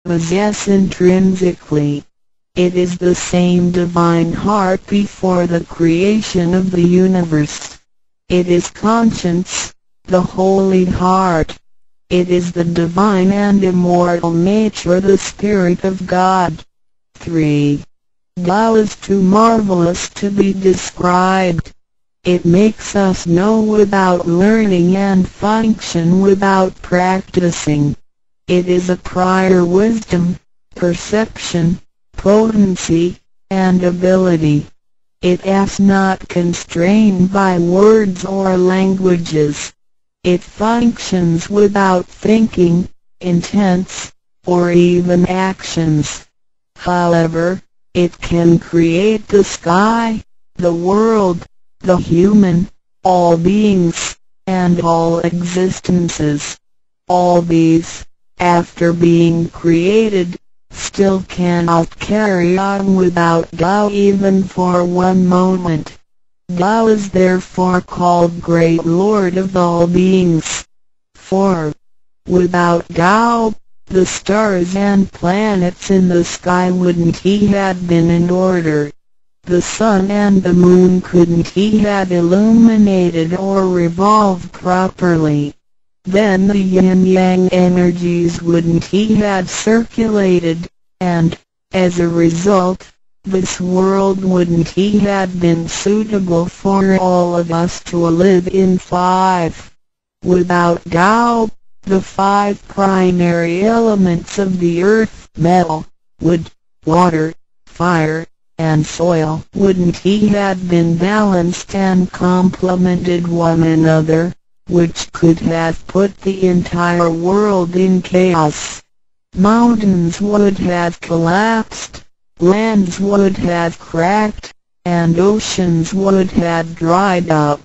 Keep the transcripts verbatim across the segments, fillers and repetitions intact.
possess intrinsically. It is the same divine heart before the creation of the universe. It is conscience, the holy heart. It is the divine and immortal nature, the Spirit of God. three. Tao is too marvelous to be described. It makes us know without learning and function without practicing. It is a prior wisdom, perception, potency, and ability. It is not constrained by words or languages. It functions without thinking, intents, or even actions. However, it can create the sky, the world, the human, all beings, and all existences. All these, after being created, still cannot carry on without Tao even for one moment. Tao is therefore called Great Lord of all beings. four. Without Tao, the stars and planets in the sky wouldn't he had been in order. The sun and the moon couldn't he had illuminated or revolved properly. Then the yin-yang energies wouldn't he had circulated, and, as a result, this world wouldn't he had been suitable for all of us to live in. five. Without Tao, the five primary elements of the earth, metal, wood, water, fire, and soil, wouldn't he had been balanced and complemented one another, which could have put the entire world in chaos. Mountains would have collapsed, lands would have cracked, and oceans would have dried up.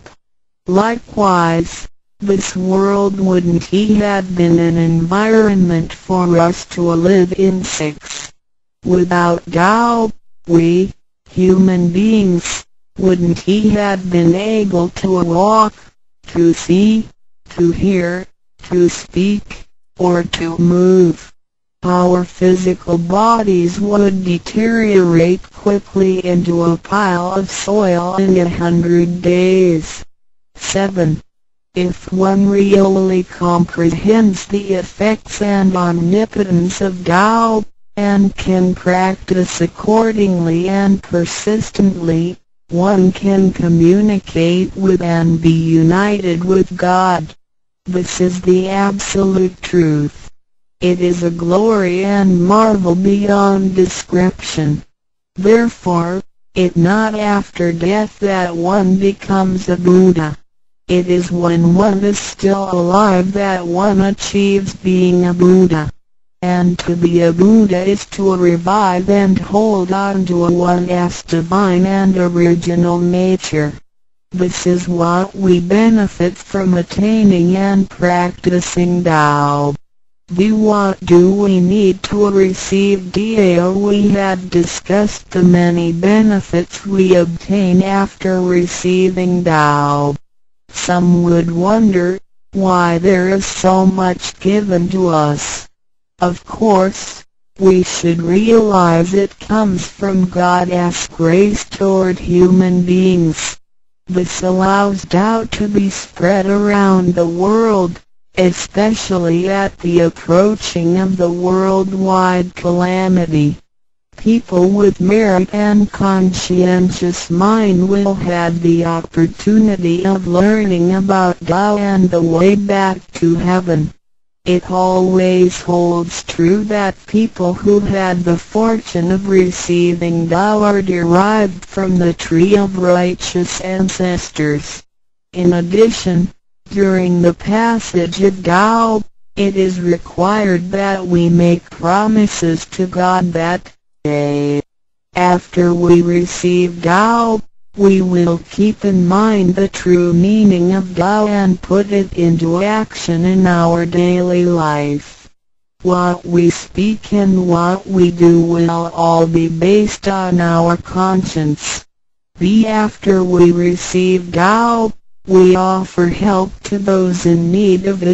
Likewise, this world wouldn't he had been an environment for us to live in. six. Without Tao, we, human beings, wouldn't he had been able to walk, to see, to hear, to speak, or to move. Our physical bodies would deteriorate quickly into a pile of soil in a hundred days. seven. If one really comprehends the effects and omnipotence of Tao, and can practice accordingly and persistently, one can communicate with and be united with God. This is the absolute truth. It is a glory and marvel beyond description. Therefore, it is not after death that one becomes a Buddha. It is when one is still alive that one achieves being a Buddha. And to be a Buddha is to revive and hold on to one's divine and original nature. This is what we benefit from attaining and practicing Tao. The what do we need to receive Tao? We had discussed the many benefits we obtain after receiving Tao. Some would wonder why there is so much given to us. Of course, we should realize it comes from God's grace toward human beings. This allows Tao to be spread around the world, especially at the approaching of the worldwide calamity. People with merit and conscientious mind will have the opportunity of learning about Tao and the way back to heaven. It always holds true that people who had the fortune of receiving Tao are derived from the tree of righteous ancestors. In addition, during the passage of Tao, it is required that we make promises to God that, A. after we receive Tao, we will keep in mind the true meaning of Tao and put it into action in our daily life. What we speak and what we do will all be based on our conscience. B. After we receive Tao, we offer help to those in need of it,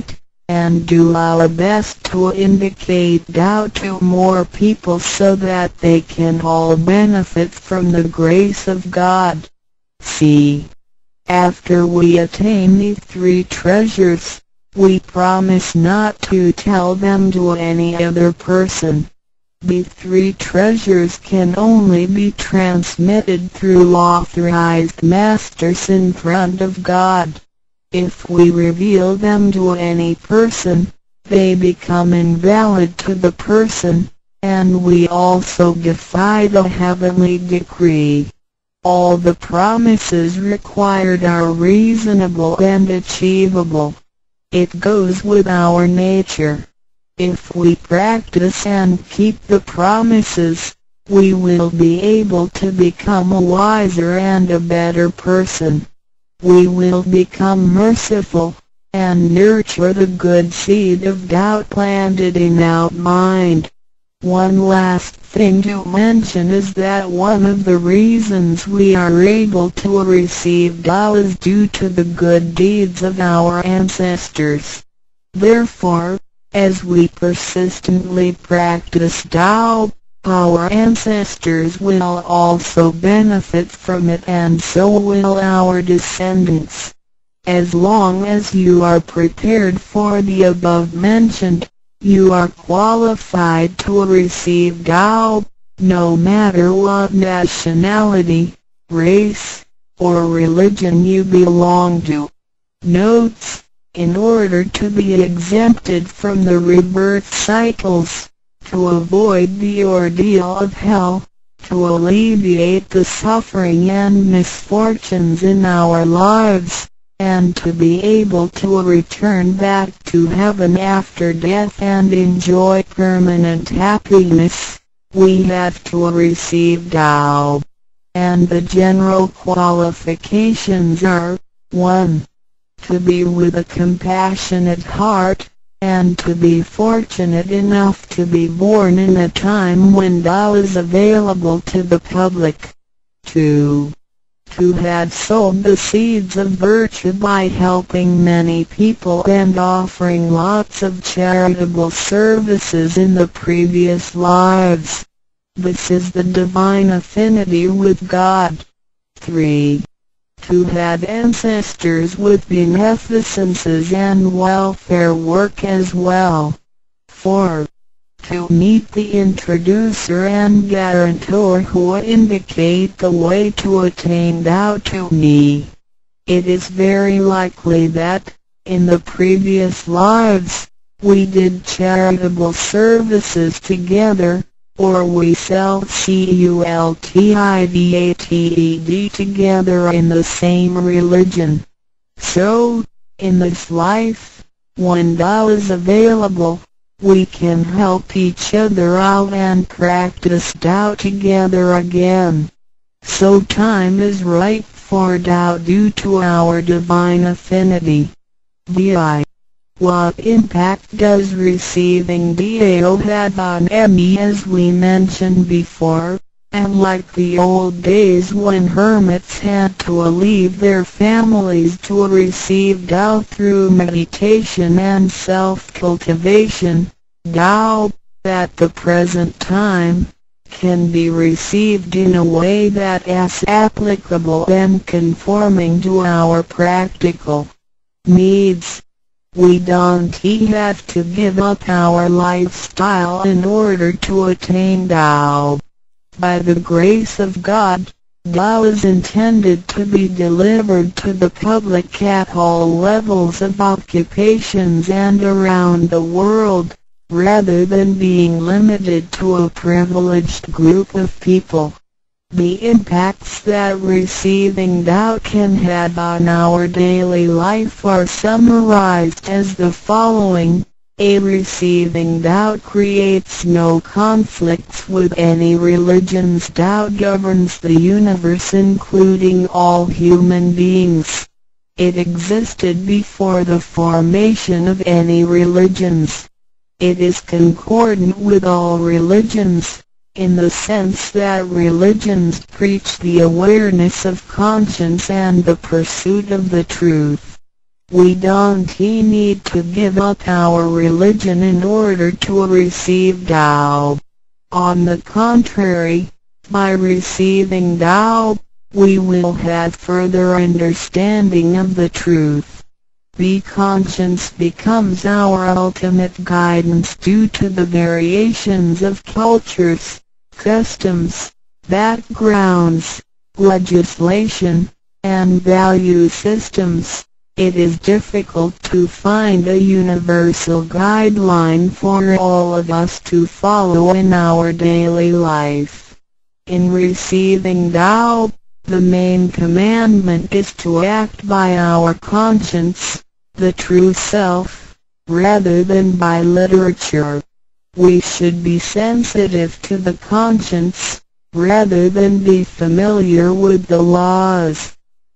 and do our best to indicate Tao to more people so that they can all benefit from the grace of God. C. After we attain these three treasures, we promise not to tell them to any other person. These three treasures can only be transmitted through authorized masters in front of God. If we reveal them to any person, they become invalid to the person, and we also defy the heavenly decree. All the promises required are reasonable and achievable. It goes with our nature. If we practice and keep the promises, we will be able to become a wiser and a better person. We will become merciful, and nurture the good seed of doubt planted in our mind. One last thing to mention is that one of the reasons we are able to receive Tao is due to the good deeds of our ancestors. Therefore, as we persistently practice Tao, our ancestors will also benefit from it, and so will our descendants. As long as you are prepared for the above mentioned, you are qualified to receive Tao, no matter what nationality, race, or religion you belong to. Notes: in order to be exempted from the rebirth cycles, to avoid the ordeal of hell, to alleviate the suffering and misfortunes in our lives, and to be able to return back to heaven after death and enjoy permanent happiness, we have to receive Tao. And the general qualifications are: one. To be with a compassionate heart, and to be fortunate enough to be born in a time when Tao is available to the public. two. To have sowed the seeds of virtue by helping many people and offering lots of charitable services in the previous lives. This is the divine affinity with God. three. To have ancestors with beneficences and welfare work as well. four. To meet the introducer and guarantor who indicate the way to attain Tao to me. It is very likely that, in the previous lives, we did charitable services together, or we cultivated together in the same religion. So, in this life, when Tao is available, we can help each other out and practice Tao together again. So time is ripe for Tao due to our divine affinity. Vi. What impact does receiving Tao have on me? As we mentioned before, and like the old days when hermits had to leave their families to receive Tao through meditation and self-cultivation, Tao, at the present time, can be received in a way that is applicable and conforming to our practical needs. We don't have to give up our lifestyle in order to attain Tao. By the grace of God, Tao is intended to be delivered to the public at all levels of occupations and around the world, rather than being limited to a privileged group of people. The impacts that receiving Tao can have on our daily life are summarized as the following. A. Receiving Tao creates no conflicts with any religions. Tao governs the universe, including all human beings. It existed before the formation of any religions. It is concordant with all religions, in the sense that religions preach the awareness of conscience and the pursuit of the truth. We don't need to give up our religion in order to receive Tao. On the contrary, by receiving Tao, we will have further understanding of the truth. The conscience becomes our ultimate guidance due to the variations of cultures, customs, backgrounds, legislation, and value systems. It is difficult to find a universal guideline for all of us to follow in our daily life. In receiving Tao, the main commandment is to act by our conscience, the true self, rather than by literature. We should be sensitive to the conscience, rather than be familiar with the laws.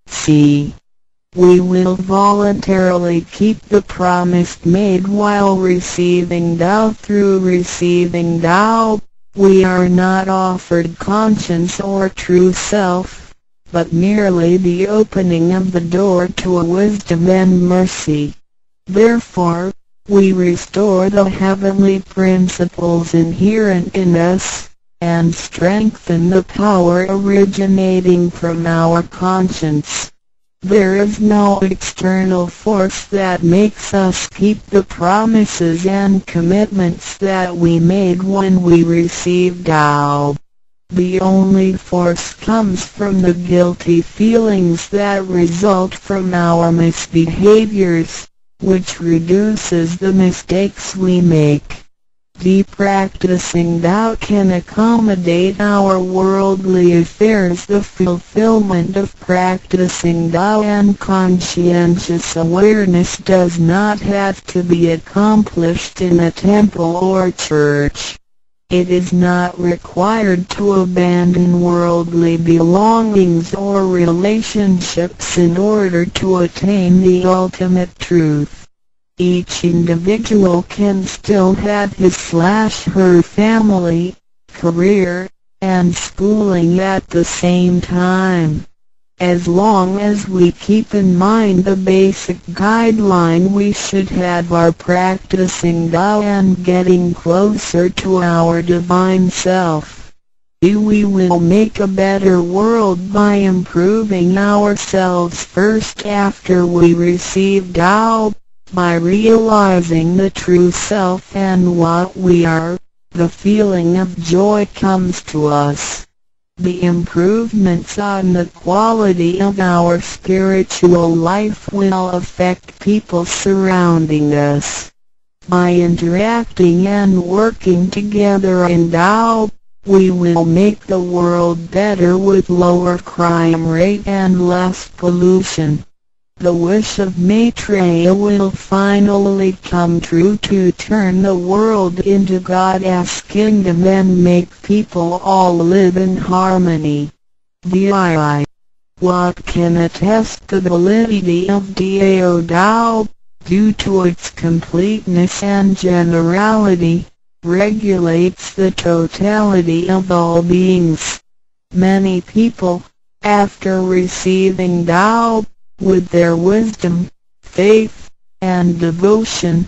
C. We will voluntarily keep the promise made while receiving Tao. Through receiving Tao, we are not offered conscience or true self, but merely the opening of the door to a wisdom and mercy. Therefore, we restore the heavenly principles inherent in us, and strengthen the power originating from our conscience. There is no external force that makes us keep the promises and commitments that we made when we received Tao. The only force comes from the guilty feelings that result from our misbehaviors, which reduces the mistakes we make. The practicing Tao can accommodate our worldly affairs. The fulfillment of practicing Tao and conscientious awareness does not have to be accomplished in a temple or church. It is not required to abandon worldly belongings or relationships in order to attain the ultimate truth. Each individual can still have his slash her family, career, and schooling at the same time. As long as we keep in mind the basic guideline, we should have our practicing Tao and getting closer to our divine self. We will make a better world by improving ourselves first after we receive Tao. By realizing the true self and what we are, the feeling of joy comes to us. The improvements on the quality of our spiritual life will affect people surrounding us. By interacting and working together in Tao, we will make the world better with lower crime rate and less pollution. The wish of Maitreya will finally come true to turn the world into God's kingdom and make people all live in harmony. D I. What can attest the validity of Dao Tao, due to its completeness and generality, regulates the totality of all beings. Many people, after receiving Tao, with their wisdom, faith, and devotion,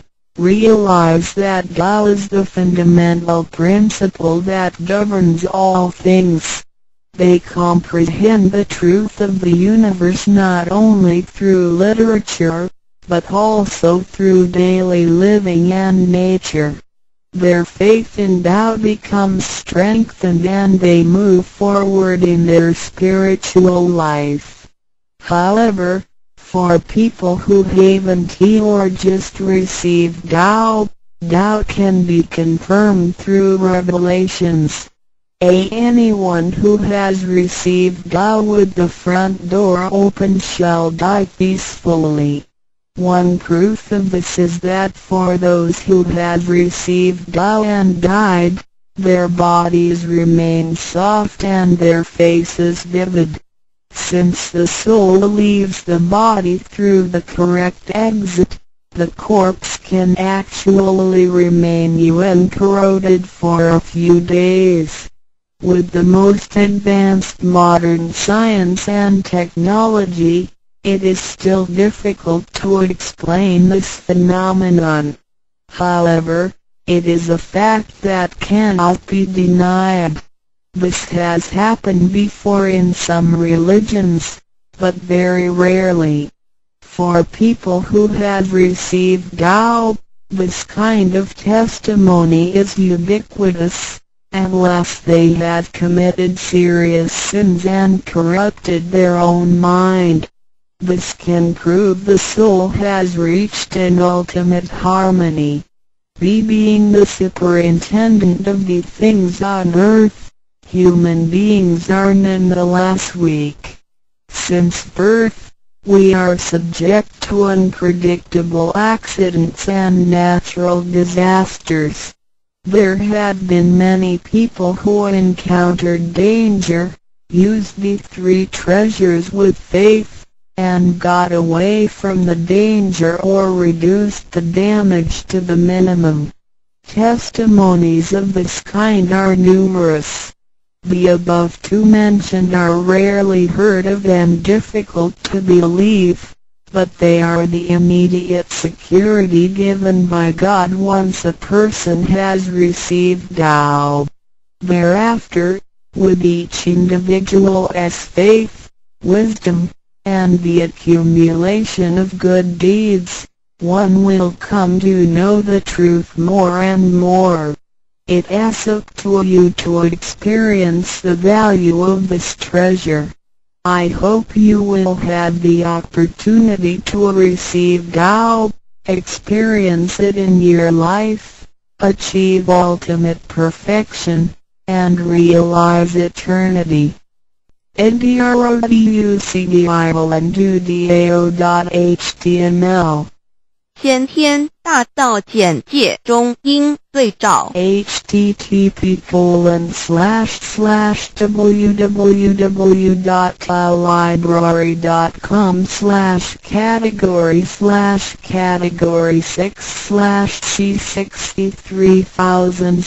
realize that Tao is the fundamental principle that governs all things. They comprehend the truth of the universe not only through literature, but also through daily living and nature. Their faith in Tao becomes strengthened and they move forward in their spiritual life. However, for people who haven't or just received Tao, Tao can be confirmed through revelations. A anyone who has received Tao with the front door open shall die peacefully. One proof of this is that for those who have received Tao and died, their bodies remain soft and their faces vivid. Since the soul leaves the body through the correct exit, the corpse can actually remain uncorroded for a few days. With the most advanced modern science and technology, It is still difficult to explain this phenomenon. However, it is a fact that cannot be denied. This has happened before in some religions, but very rarely. For people who have received Tao, this kind of testimony is ubiquitous, unless they have committed serious sins and corrupted their own mind. This can prove the soul has reached an ultimate harmony. He being the superintendent of the things on earth, human beings are nonetheless weak. Since birth, we are subject to unpredictable accidents and natural disasters. There have been many people who encountered danger, used the three treasures with faith, and got away from the danger or reduced the damage to the minimum. Testimonies of this kind are numerous. The above two mentioned are rarely heard of and difficult to believe, but they are the immediate security given by God once a person has received Tao. Thereafter, with each individual's faith, wisdom, and the accumulation of good deeds, one will come to know the truth more and more. It is up to you to experience the value of this treasure. I hope you will have the opportunity to receive Tao, experience it in your life, achieve ultimate perfection, and realize eternity. ndroducdao.html 先天大道简介中英对照 http colon slash slash www.taolibrary.com slash category slash category six slash c sixty-three thousand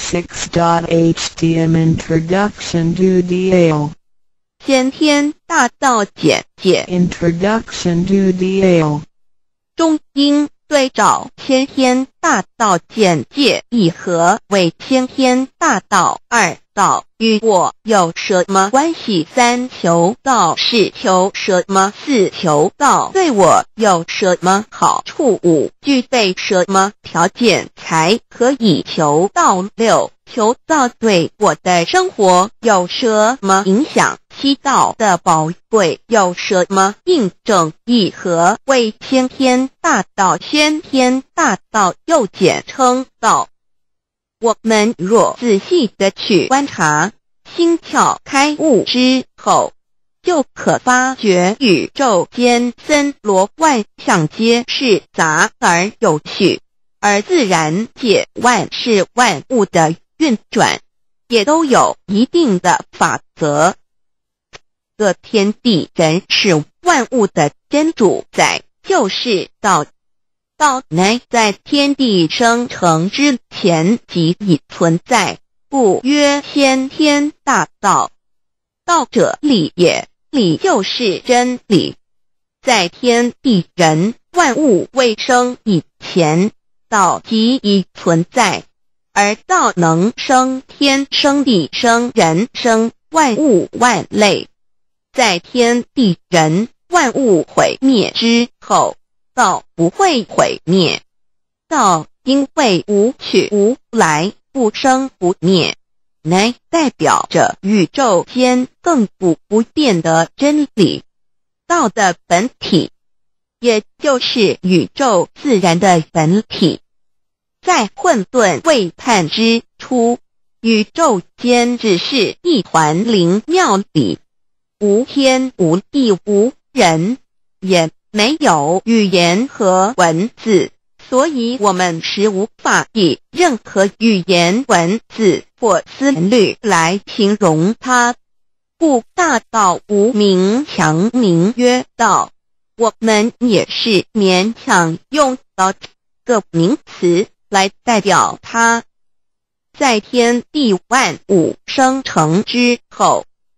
six.htm Introduction to Tao 先天大道简介 Introduction to Tao 中英对照先天大道简介一和为先天大道，二道与我有什么关系？三求道是求什么？四求道对我有什么好处？五具备什么条件才可以求道？六求道对我的生活有什么影响？七道的宝贵有什么印证？一和为先天大道，先天大道又简称道。我们若仔细地去观察，心窍开悟之后，就可发觉宇宙间森罗万象皆是杂而有序，而自然界万事万物的运转也都有一定的法则。这天地人是万物的真主宰，就是道。道乃在天地生成之前即已存在，故曰先天大道。道者理也，理就是真理。在天地人万物未生以前，道即已存在，而道能生天生地生人生万物万类。在天地人万物毁灭之后，道不会毁灭。道因为无去无来，不生不灭，乃代表着宇宙间亘古不变的真理。道的本体，也就是宇宙自然的本体。在混沌未判之初，宇宙间只是一团灵妙理，无天无地无人，也没有语言和文字，所以我们是无法以任何语言文字或思虑来形容它。故大道无名强名曰道，我们也是勉强用到这个名词来代表它。在天地万物生成之后，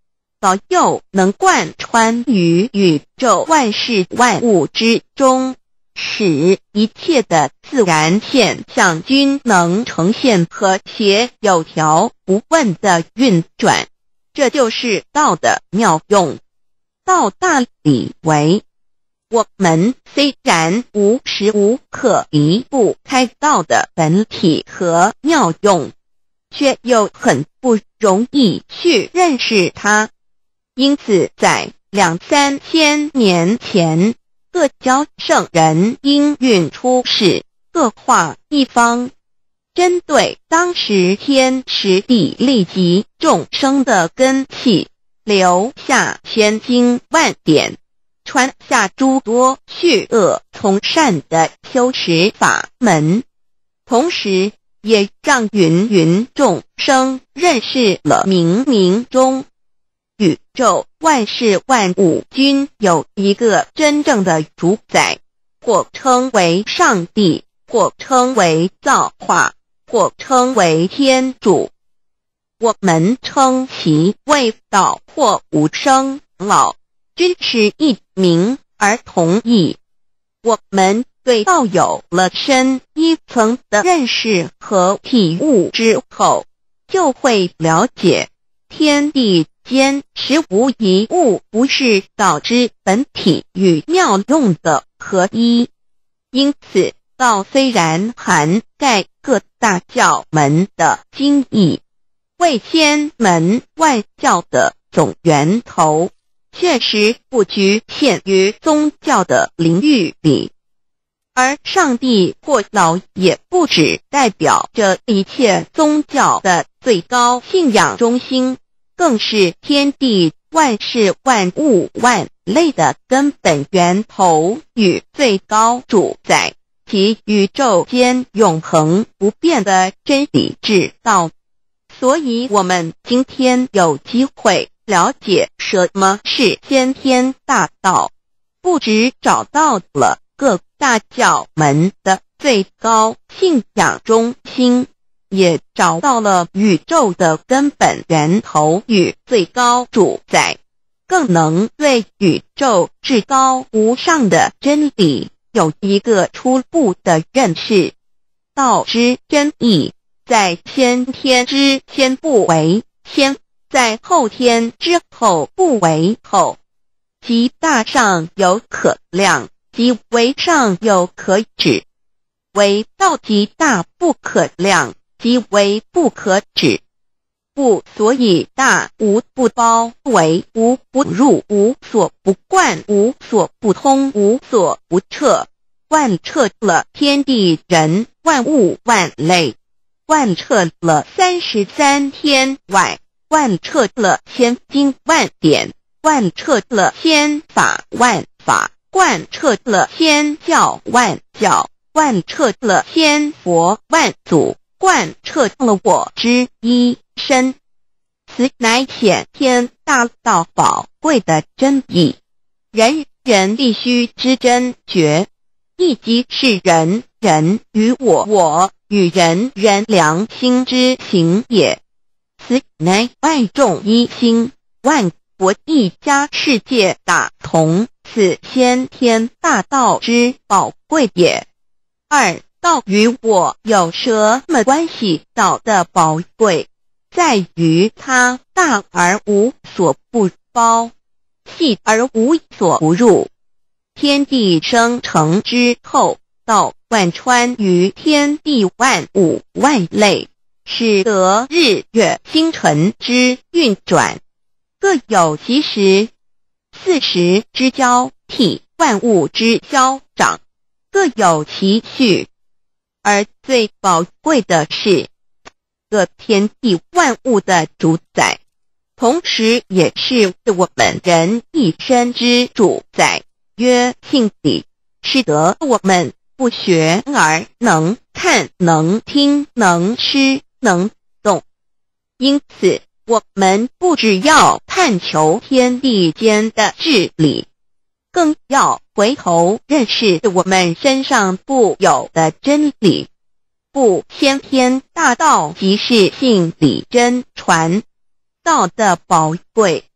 道又能贯穿于宇宙万事万物之中，使一切的自然现象均能呈现和谐有条不紊的运转。这就是道的妙用。道大理为，我们虽然无时无刻离不开道的本体和妙用，却又很不容易去认识它。因此在两三千年前，各教圣人应运出世，各化一方，针对当时天时地利及众生的根器，留下千经万典，传下诸多去恶从善的修持法门，同时也让芸芸众生认识了冥冥中宇宙万事万物均有一个真正的主宰，或称为上帝，或称为造化，或称为天主。我们称其为道或无生老，均是一名而同义。我们对道有了深一层的认识和体悟之后，就会了解天地间实无一物不是道之本体与妙用的合一。因此道虽然涵盖各大教门的经义，为千门万教的总源头，确实不局限于宗教的领域里。而上帝或老也不只代表着一切宗教的最高信仰中心，更是天地万事万物万类的根本源头与最高主宰，及宇宙间永恒不变的真理之道。所以我们今天有机会了解什么是先天大道，不只找到了各大教门的最高信仰中心，也找到了宇宙的根本源头与最高主宰，更能对宇宙至高无上的真理有一个初步的认识。道之真义，在先天之先不为先，在后天之后不为后，即大上有可量，即为上有可止，为道即大不可量，即为不可止。不所以大无不包，为无不入，无所不贯，无所不通，无所不彻，贯彻了天地人万物万类，贯彻了三十三天外，贯彻了千经万典，贯彻了千法万法，贯彻了千教万教，贯彻了千佛万祖，贯彻了我之一身。此乃显天大道宝贵的真义，人人必须知真觉，亦即是人人与我我与人人良心之行也。此乃万众一心，万国一家，世界大同，此先天大道之宝贵也。二、道与我有什么关系？道的宝贵在于它大而无所不包，细而无所不入。天地生成之后，道贯穿于天地万物万类，使得日月星辰之运转各有其时，四时之交替，万物之消长各有其序。而最宝贵的是，各天地万物的主宰，同时也是我们人一生之主宰，曰性理，使得我们不学而能看，能听，能吃，能动。因此我们不只要探求天地间的治理，更要回头认识我们身上固有的真理。不先天大道即是性理真传，道的宝贵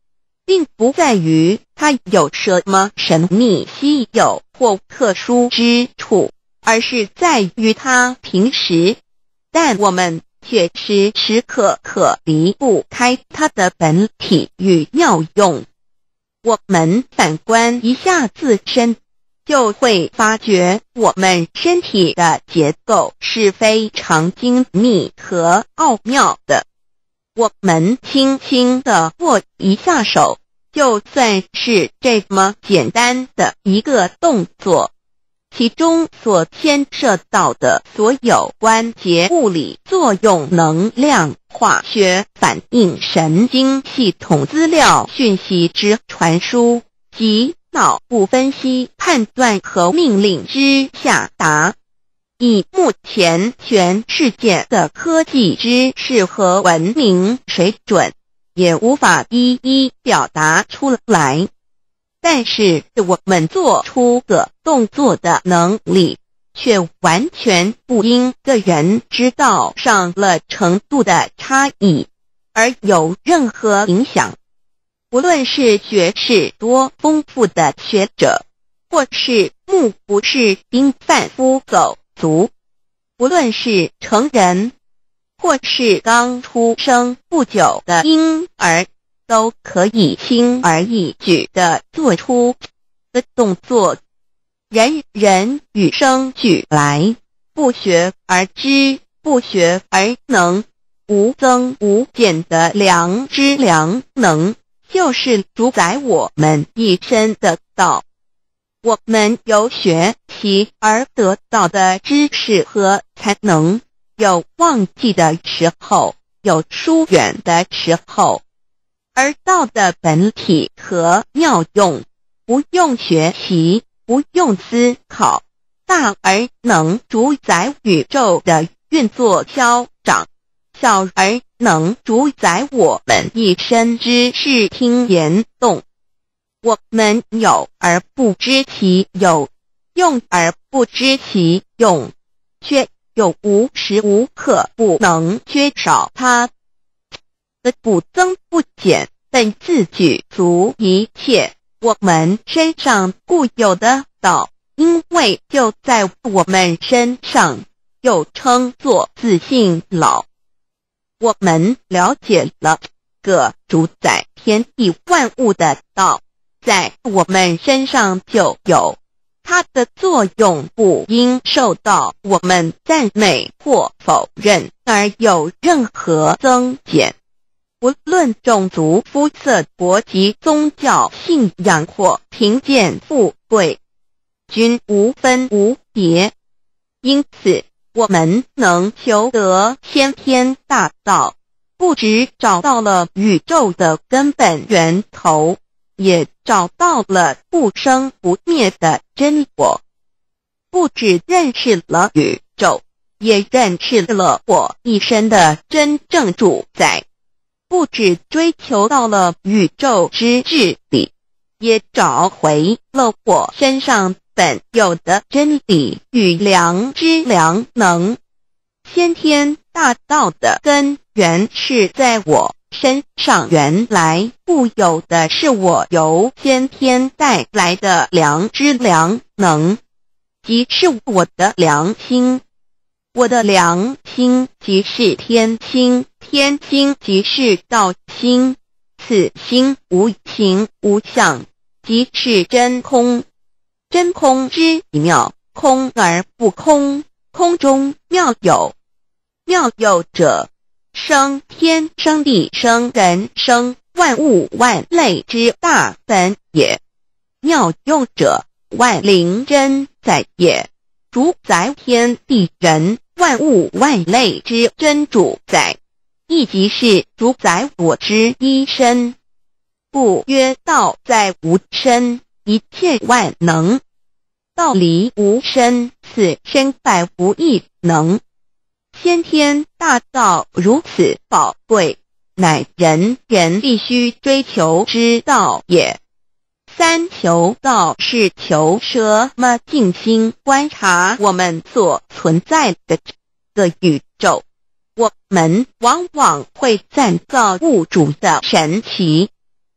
并不在于它有什么神秘、稀有或特殊之处，而是在于它平时，但我们却时时刻刻离不开它的本体与妙用。我们反观一下自身，就会发觉我们身体的结构是非常精密和奥妙的。我们轻轻地握一下手，就算是这么简单的一个动作，其中所牵涉到的所有关节物理作用、能量、化学反应、神经系统资料讯息之传输及脑部分析、判断和命令之下达，以目前全世界的科技知识和文明水准，也无法一一表达出来。但是我们做出个动作的能力，却完全不因个人知道上了程度的差异而有任何影响。无论是学识多丰富的学者，或是目不识丁贩夫走卒，无论是成人，或是刚出生不久的婴儿，都可以轻而易举地做出的动作。人人与生俱来，不学而知，不学而能，无增无减的良知良能，就是主宰我们一生的道。我们有学习而得到的知识和才能，有忘记的时候，有疏远的时候，而道的本体和妙用，不用学习，不用思考，大而能主宰宇宙的运作消长，小而能主宰我们一生之视听言动。我们有而不知其有，用而不知其用，却又无时无刻不能缺少它的不增不减，本自具足一切我们身上固有的道，因为就在我们身上，又称作自性老。我们了解了个主宰天地万物的道，在我们身上就有，它的作用不应受到我们赞美或否认而有任何增减。无论种族、肤色、国籍、宗教、信仰或贫贱富贵，均无分无别。因此，我们能求得先天大道，不只找到了宇宙的根本源头，也找到了不生不灭的真我。不只认识了宇宙，也认识了我一生的真正主宰。不只追求到了宇宙之治理，也找回了我身上本有的真理与良知良能。先天大道的根源是在我身上，原来固有的是我由先天带来的良知良能，即是我的良心。我的良心即是天心，天心即是道心，此心无形无相，即是真空。真空之妙，空而不空，空中妙有。妙有者，生天生地生人生万物万类之大本也。妙用者，万灵真在也，主宰天地人万物万类之真主宰，亦即是主宰我之一身。故曰道在无身，一切万能。道离无身，此身百无一能。先天大道如此宝贵，乃人人必须追求之道也。三求道是求什么？静心观察我们所存在的这个宇宙，我们往往会赞造物主的神奇，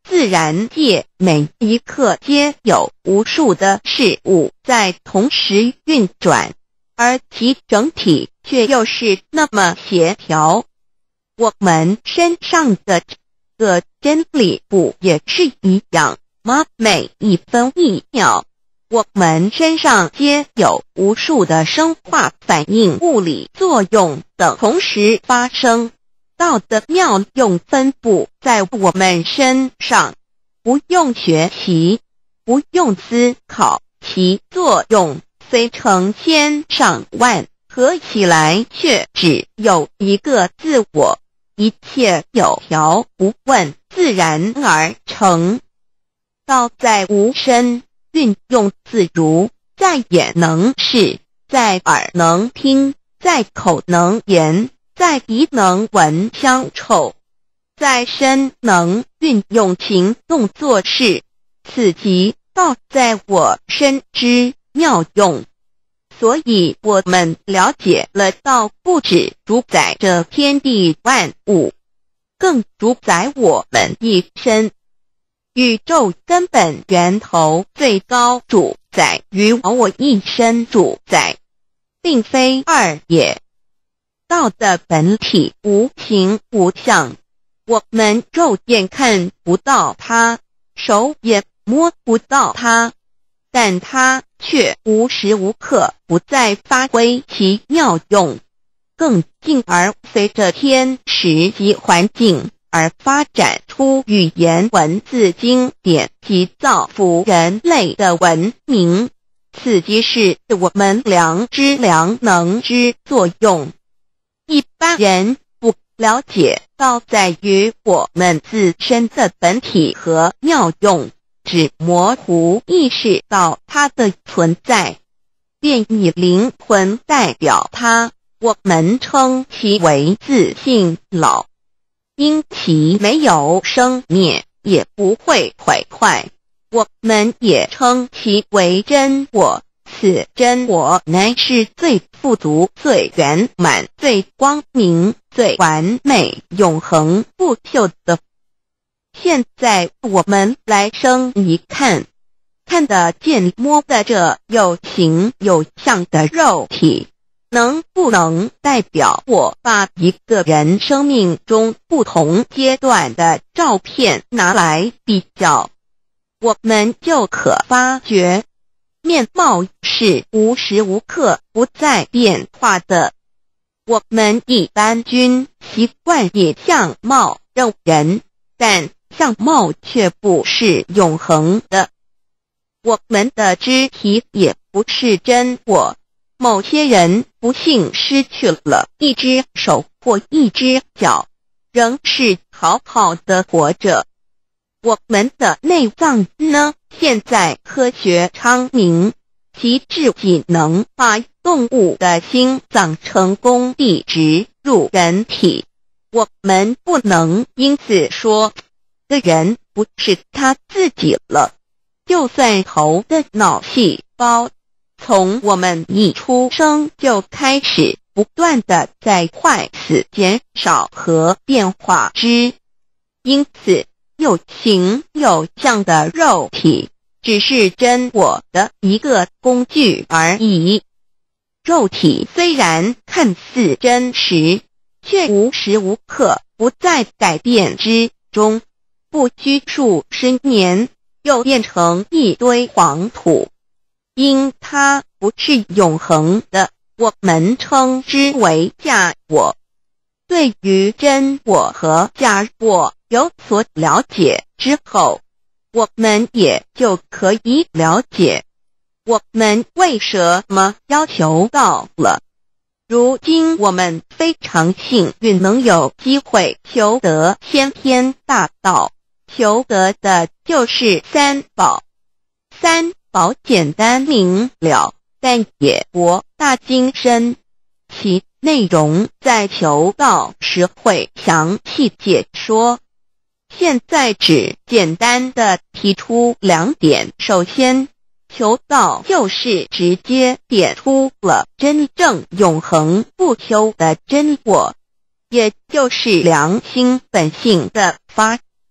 自然界每一刻皆有无数的事物在同时运转，而其整体却又是那么协调。我们身上的这个真理不也是一样吗？每一分一秒，我们身上皆有无数的生化反应、物理作用等同时发生，道的妙用分布在我们身上，不用学习，不用思考，其作用虽成千上万，合起来却只有一个自我，一切有条不紊，自然而成。道在无声，运用自如，在眼能视，在耳能听，在口能言，在鼻能闻香臭，在身能运用行动做事，此即道在我身之妙用。所以我们了解了道不只主宰这天地万物，更主宰我们一身。宇宙根本源头最高主宰于我一身主宰，并非二也。道的本体无形无相，我们肉眼看不到它，手也摸不到它，但它却无时无刻不在发挥其妙用，更进而随着天时及环境而发展出语言文字经典及造福人类的文明，此即是我们良知良能之作用。一般人不了解道在于我们自身的本体和妙用，只模糊意识到它的存在，便以灵魂代表它，我们称其为自性老。因其没有生灭，也不会毁坏，我们也称其为真我。此真我乃是最富足、最圆满、最光明、最完美、永恒不朽的。现在我们来生一看，看得见摸得着有形有相的肉体，能不能代表我把一个人生命中不同阶段的照片拿来比较，我们就可发觉，面貌是无时无刻不在变化的。我们一般均习惯以相貌认人，但相貌却不是永恒的。我们的肢体也不是真我，某些人不幸失去了一只手或一只脚，仍是好好的活着。我们的内脏呢？现在科学昌明，其至仅能把动物的心脏成功地植入人体。我们不能因此说这人不是他自己了。就算头的脑细胞从我们一出生就开始不断的在坏死、减少和变化之，因此有形有相的肉体只是真我的一个工具而已。肉体虽然看似真实，却无时无刻不在改变之中，不拘数十年又变成一堆黄土。因它不是永恒的，我们称之为假我。对于真我和假我有所了解之后，我们也就可以了解我们为什么要求道了。如今我们非常幸运能有机会求得先天大道，求得的就是三宝。三宝简单明了，但也博大精深，其内容在求道时会详细解说。现在只简单的提出两点。首先，求道就是直接点出了真正永恒不朽的真我，也就是良心本性的发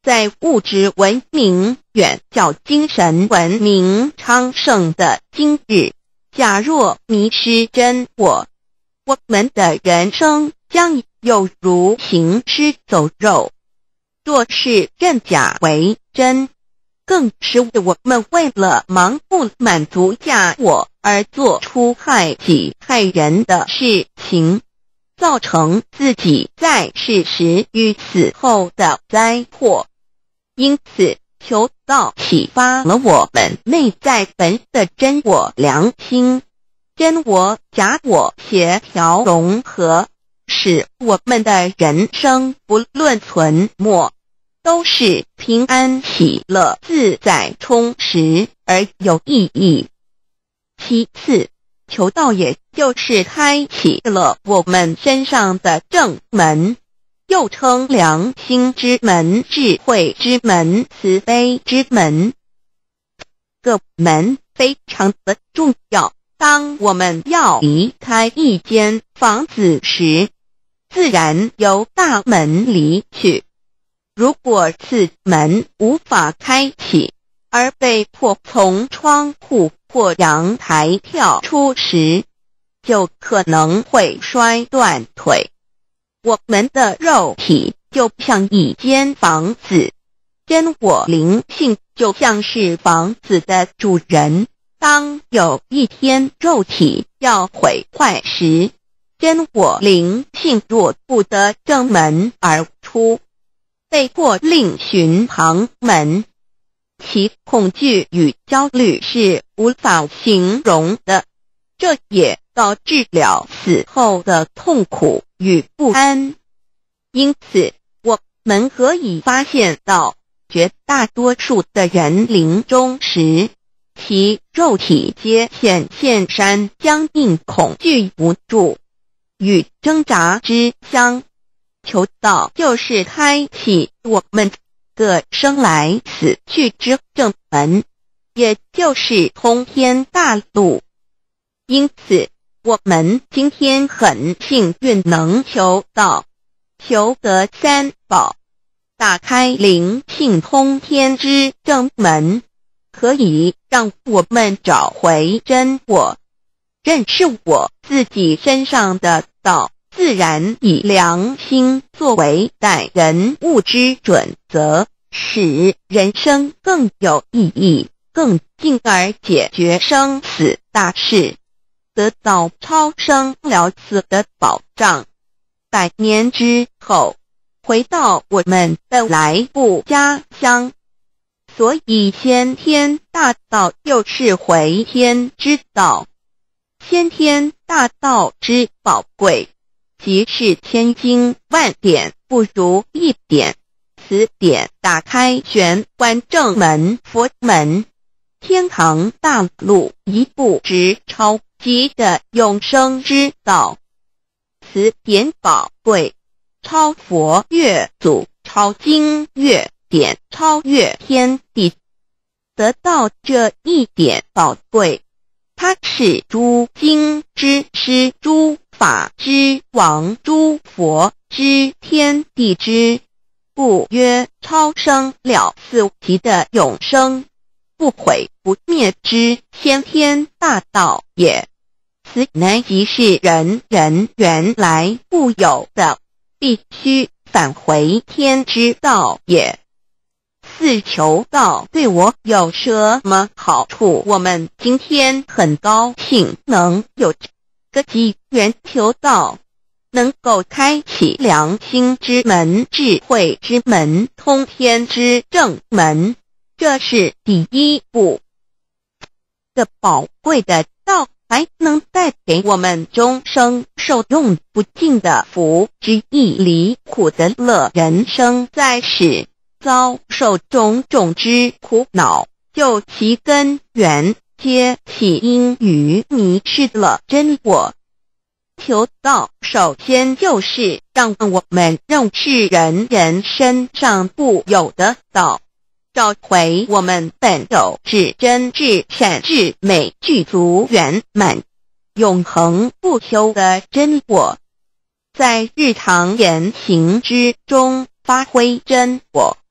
在物质文明远较精神文明昌盛的今日，假若迷失真我，我们的人生将有如行尸走肉。若是认假为真，更是我们为了盲目满足假我而做出害己害人的事情，造成自己在世时与死后的灾祸。因此，求道启发了我们内在本的真我良心，真我假我协调融合，使我们的人生不论存没，都是平安喜乐自在充实而有意义。其次，求道也就是开启了我们身上的正门，又称良心之门、智慧之门、慈悲之门。这个门非常的重要。当我们要离开一间房子时，自然由大门离去。如果此门无法开启，而被迫从窗户或阳台跳出时，就可能会摔断腿。我们的肉体就像一间房子，真我灵性就像是房子的主人。当有一天肉体要毁坏时，真我灵性若不得正门而出，被迫另寻旁门，其恐惧与焦虑是无法形容的，这也导致了死后的痛苦与不安。因此，我们可以发现到，绝大多数的人临终时，其肉体皆显现山僵硬、恐惧无助与挣扎之相。求道就是开启我们个生来死去之正门，也就是通天大路。因此，我们今天很幸运能求道，求得三宝，打开灵性通天之正门，可以让我们找回真我，认识我自己身上的道，自然以良心作为待人物之准则，使人生更有意义，更进而解决生死大事，得到超生了死的保障。百年之后，回到我们的来不家乡。所以先天大道就是回天之道。先天大道之宝贵，即是千经万典不如一点。此典打开玄关正门佛门，天堂大路一步直超级的永生之道。此典宝贵，超佛越祖，超经越典，超越天地。得到这一点宝贵，它是诸经之师，诸法之王，诸佛之天地之故曰超生了四极的永生，不毁不灭之先天大道也。此乃即是人人原来固有的，必须返回天之道也。四求道对我有什么好处？我们今天很高兴能有这个机缘求道，能够开启良心之门、智慧之门、通天之正门，这是第一步。这宝贵的道还能带给我们终生受用不尽的福之益，离苦的乐。人生在世，遭受种种之苦恼，就其根源皆起因于迷失了真我。求道首先就是让我们认识人人身上固有的道，找回我们本有至真至善至美具足圆满永恒不朽的真我，在日常言行之中发挥真我，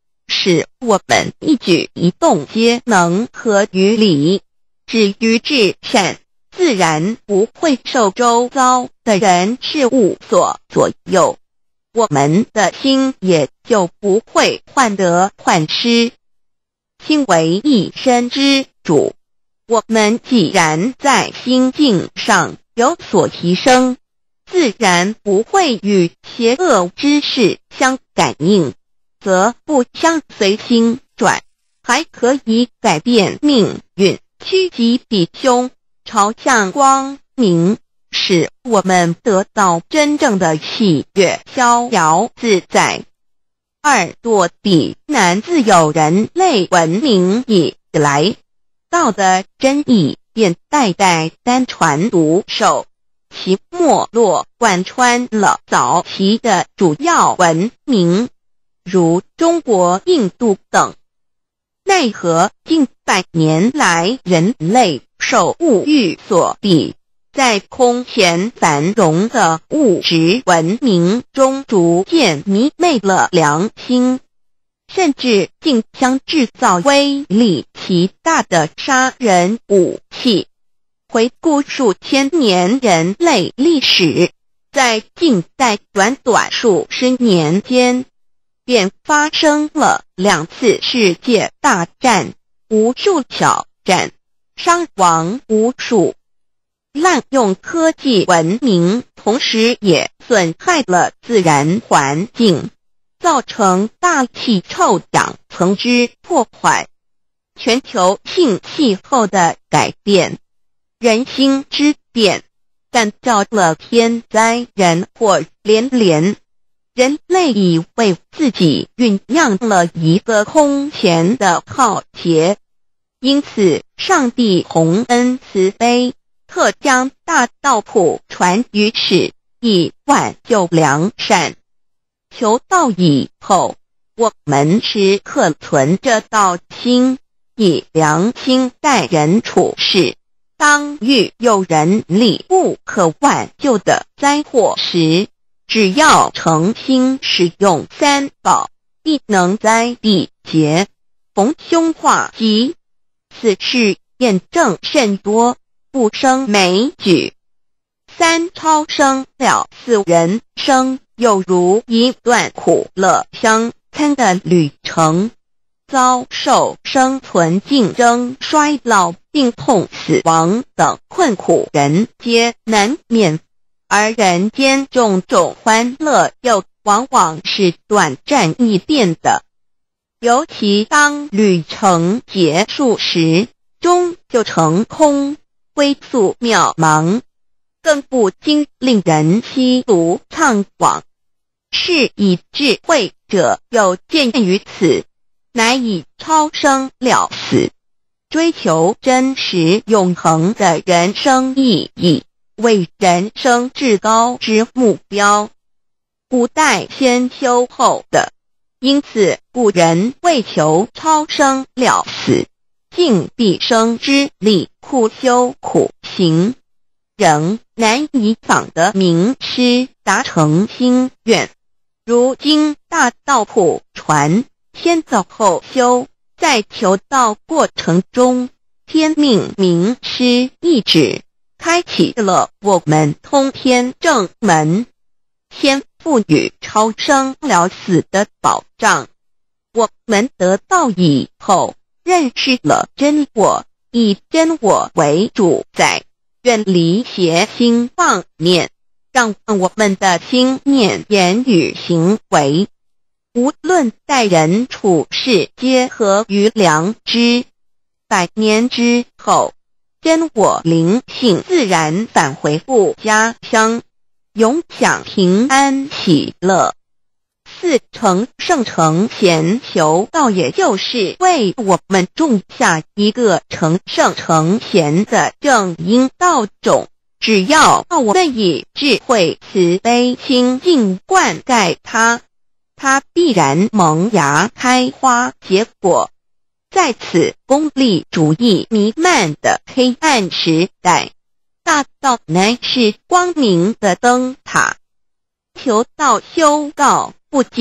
使我们一举一动皆能合于理。至于至善，自然不会受周遭的人事物所左右，我们的心也就不会患得患失。心为一身之主，我们既然在心境上有所提升，自然不会与邪恶之事相感应，则不相随心转，还可以改变命运，趋吉避凶，朝向光明，使我们得到真正的喜悦，逍遥自在。二多地南自有人类文明以来，道的真义便代代单传独授，其没落贯穿了早期的主要文明，如中国、印度等。奈何近百年来人类受物欲所逼，在空前繁荣的物质文明中逐渐迷昧了良心，甚至竟将制造威力极大的杀人武器。回顾数千年人类历史，在近代短短数十年间，便发生了两次世界大战，无数挑战，伤亡无数。滥用科技文明，同时也损害了自然环境，造成大气臭氧层之破坏，全球性气候的改变，人心之变，干造了天灾人祸连连。人类已为自己酝酿了一个空前的浩劫，因此上帝洪恩慈悲，特将大道谱传于世，以挽救良善。求道以后，我们时刻存着道心，以良心待人处事。当遇有人力不可挽救的灾祸时，只要诚心使用三宝，必能灾必劫，逢凶化吉。此事验证甚多，不胜枚举。三超生了四人生，有如一段苦乐相参的旅程，遭受生存竞争、衰老、病痛、死亡等困苦，人皆难免。而人间种种欢乐又往往是短暂易变的，尤其当旅程结束时，终就成空，归宿渺茫，更不禁令人凄毒怅惘。是以智慧者有见于此，乃以超生了死，追求真实永恒的人生意义为人生至高之目标，古代先修后的，因此古人为求超生了死，尽毕生之力苦修苦行，仍难以访得名师达成心愿。如今大道谱传，先走后修，在求道过程中，天命名师一指，开启了我们通天正门，先赋予超生了死的保障。我们得道以后，认识了真我，以真我为主宰，远离邪心妄念，让我们的心念、言语、行为，无论待人处事，皆合于良知。百年之后，真我灵性自然返回故家乡，永享平安喜乐。四成圣成贤求道，也就是为我们种下一个成圣成贤的正因道种。只要我们以智慧慈悲心境灌溉它，它必然萌芽开花结果。在此功利主义弥漫的黑暗时代，大道乃是光明的灯塔。求道修道不仅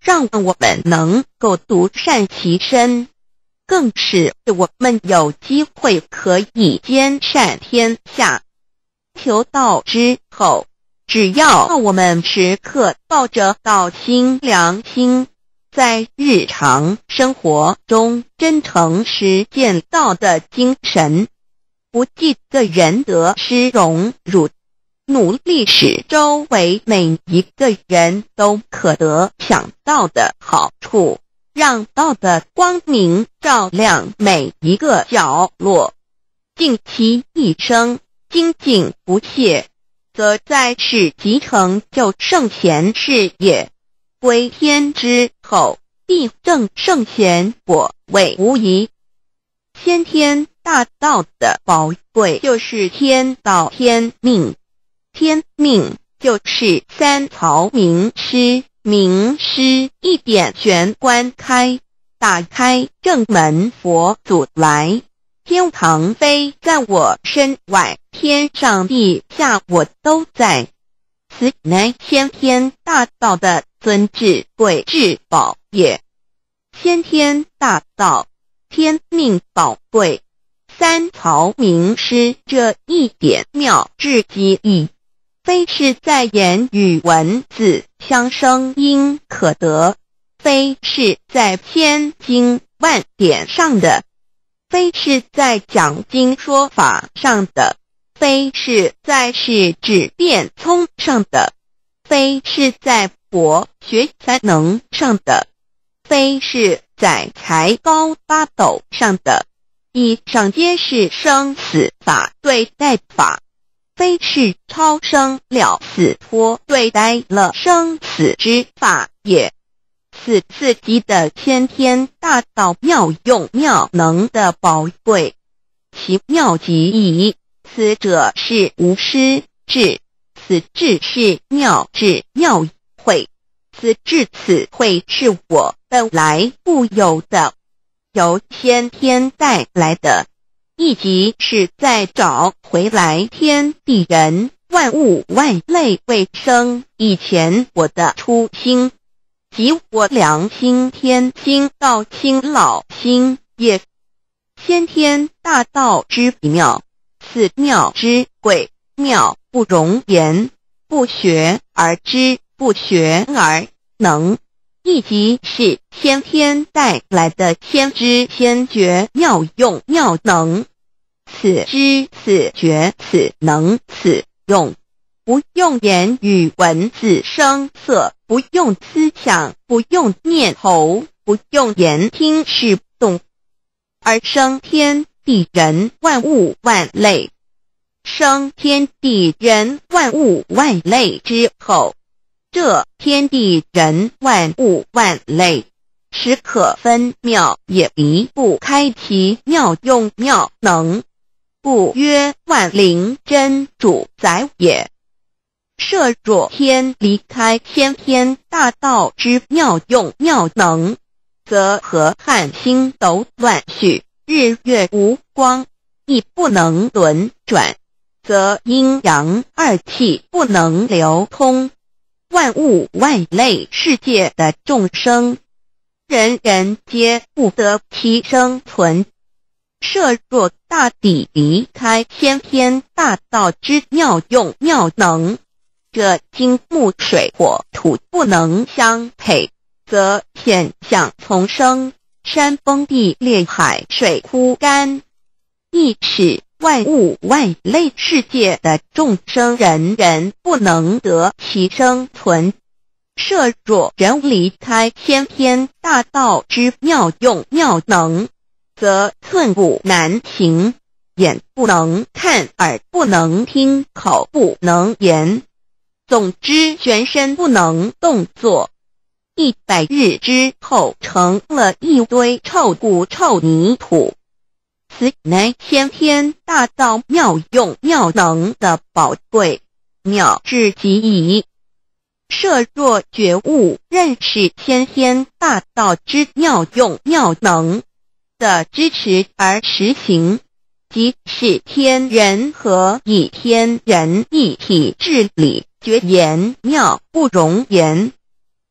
让我们能够独善其身，更使我们有机会可以兼善天下。求道之后，只要我们时刻抱着道心良心，在日常生活中真诚实践道的精神，不计个人得失荣辱，努力使周围每一个人都可得享道的好处，让道的光明照亮每一个角落，尽其一生精进不懈，则在世即成就圣贤事业，归天之后，必证圣贤果位无疑。先天大道的宝贵就是天道天命，天命就是三曹名师，名师一点玄关开，打开正门佛祖来，天堂飞在我身外，天上地下我都在，此乃先天大道的尊至贵至宝也。先天大道，天命宝贵，三曹名师这一点妙至极意，非是在言语文字相声音可得，非是在千经万典上的，非是在讲经说法上的，非是在是指变聪上的，非是在博学才能上的，非是在才高八斗上的，以上皆是生死法对待法，非是超生了死脱对待了生死之法也。此次级的先天大道妙用妙能的宝贵，其妙极矣。此者是无师智，此智是妙智妙慧，此智此慧是我本来固有的，由先天带来的，亦即是在找回来天地人万物万类为生以前我的初心，即我良心天心道心老心也。先天大道之妙，此妙之贵，妙不容言，不学而知，不学而能，亦即是先天带来的先知先觉妙用妙能。此知此觉此能此用，不用言语文字声色，不用思想，不用念头，不用言听是动，而生天地人万物万类。生天地人万物万类之后，这天地人万物万类，实可分妙，也离不开其妙用妙能，故曰万灵真主宰也。设若天离开先天大道之妙用妙能，则河汉星斗乱序，日月无光，亦不能轮转，则阴阳二气不能流通，万物万类世界的众生，人人皆不得其生存。设若大地离开先天大道之妙用妙能，这金木水火土不能相配，则现象丛生，山崩地裂，海水枯干，亦使万物万类世界的众生人人不能得其生存。设若人离开先天大道之妙用妙能，则寸步难行，眼不能看，耳不能听，口不能言，总之全身不能动作，一百日之后成了一堆臭骨臭泥土。此乃先天大道妙用妙能的宝贵，妙至极矣。设若觉悟认识先天大道之妙用妙能的支持而实行，即是天人合一，天人一体治理，绝言妙不容言，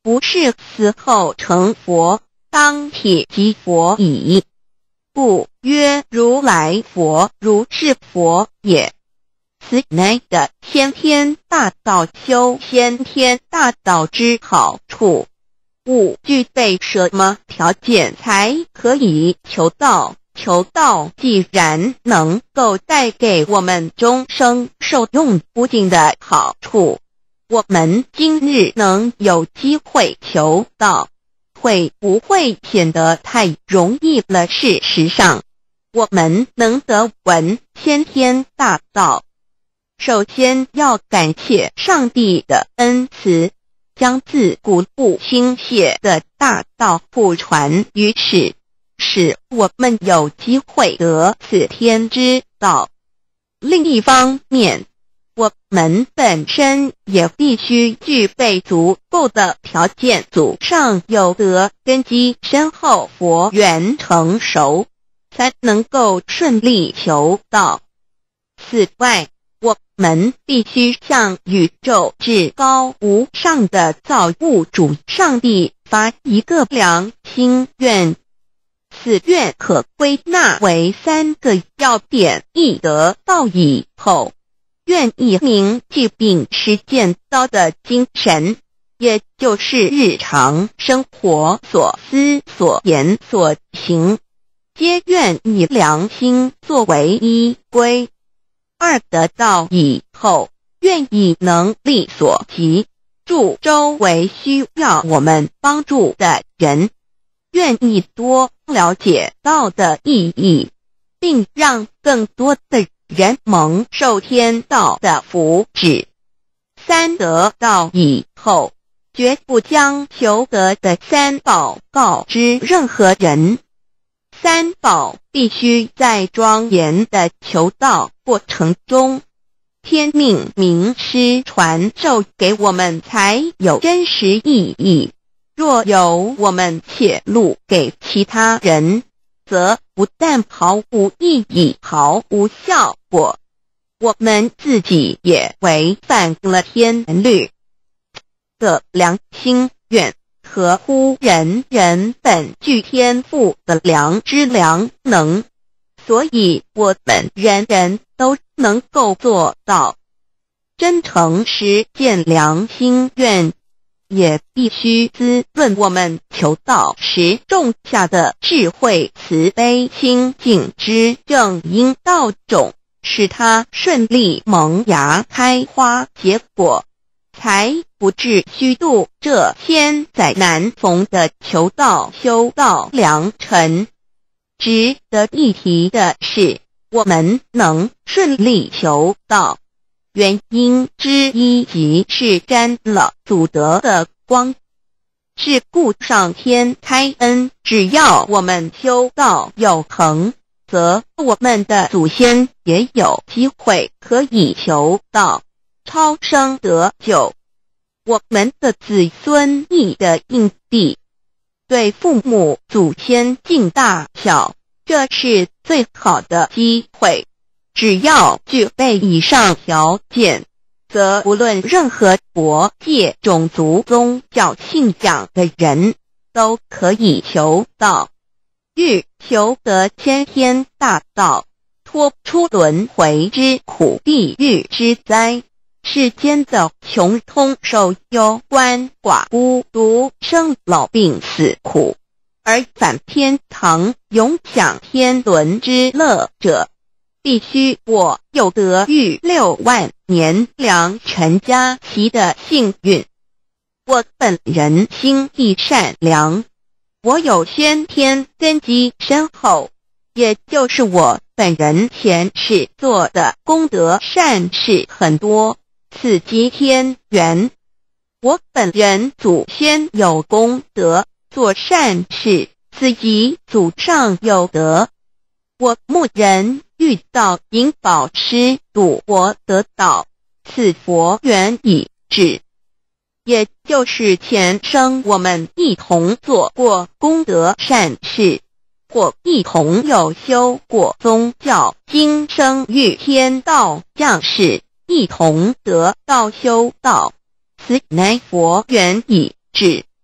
不是死后成佛，当体即佛矣。故曰如来佛，如是佛也。此乃的先天大道修先天大道之好处。勿具备什么条件才可以求道？求道既然能够带给我们终生受用不尽的好处，我们今日能有机会求道，会不会显得太容易了？事实上，我们能得闻先天大道，首先要感谢上帝的恩慈，将自古不倾泻的大道普传于世，使我们有机会得此天之道。另一方面，我们本身也必须具备足够的条件，祖上有德，根基深厚，佛缘成熟，才能够顺利求道。此外，我们必须向宇宙至高无上的造物主上帝发一个良心愿，此愿可归纳为三个要点：一得道以后，愿以明记并实践道的精神，也就是日常生活所思所言所行，皆愿以良心作为依归。二得道以后，愿以能力所及，助周围需要我们帮助的人，愿意多了解道的意义，并让更多的人蒙受天道的福祉。三得道以后，绝不将求得的三宝告知任何人。三宝必须在庄严的求道过程中，天命名师传授给我们，才有真实意义。若由我们泄露给其他人，则不但毫无意义，毫无效果，我们自己也违反了天律。的良心愿合乎人人本具天赋的良知良能，所以我们人人都能够做到。真诚实践良心愿，也必须滋润我们求道时种下的智慧、慈悲、清净之正因道种，使它顺利萌芽、开花结果，才不至虚度这千载难逢的求道修道良辰。值得一提的是，我们能顺利求道，原因之一即是沾了祖德的光，是故上天开恩，只要我们修道有恒，则我们的祖先也有机会可以求道，超生得救。我们的子孙亦的印地，对父母祖先尽大孝，这是最好的机会。只要具备以上条件，则无论任何国界、种族、宗教信仰的人，都可以求道。欲求得先天大道，脱出轮回之苦、地狱之灾，世间的穷通受忧、鳏寡孤独、生老病死苦，而返天堂永享天伦之乐者，必须我有得遇六万年良辰佳期的幸运。我本人心地善良，我有先天根基深厚，也就是我本人前世做的功德善事很多，此即天缘。我本人祖先有功德，做善事，此即祖上有德。我牧人遇到引导师，度我得道，此佛缘已至。也就是前生我们一同做过功德善事，或一同有修过宗教，今生遇天道降世，一同得道修道，此乃佛缘已至。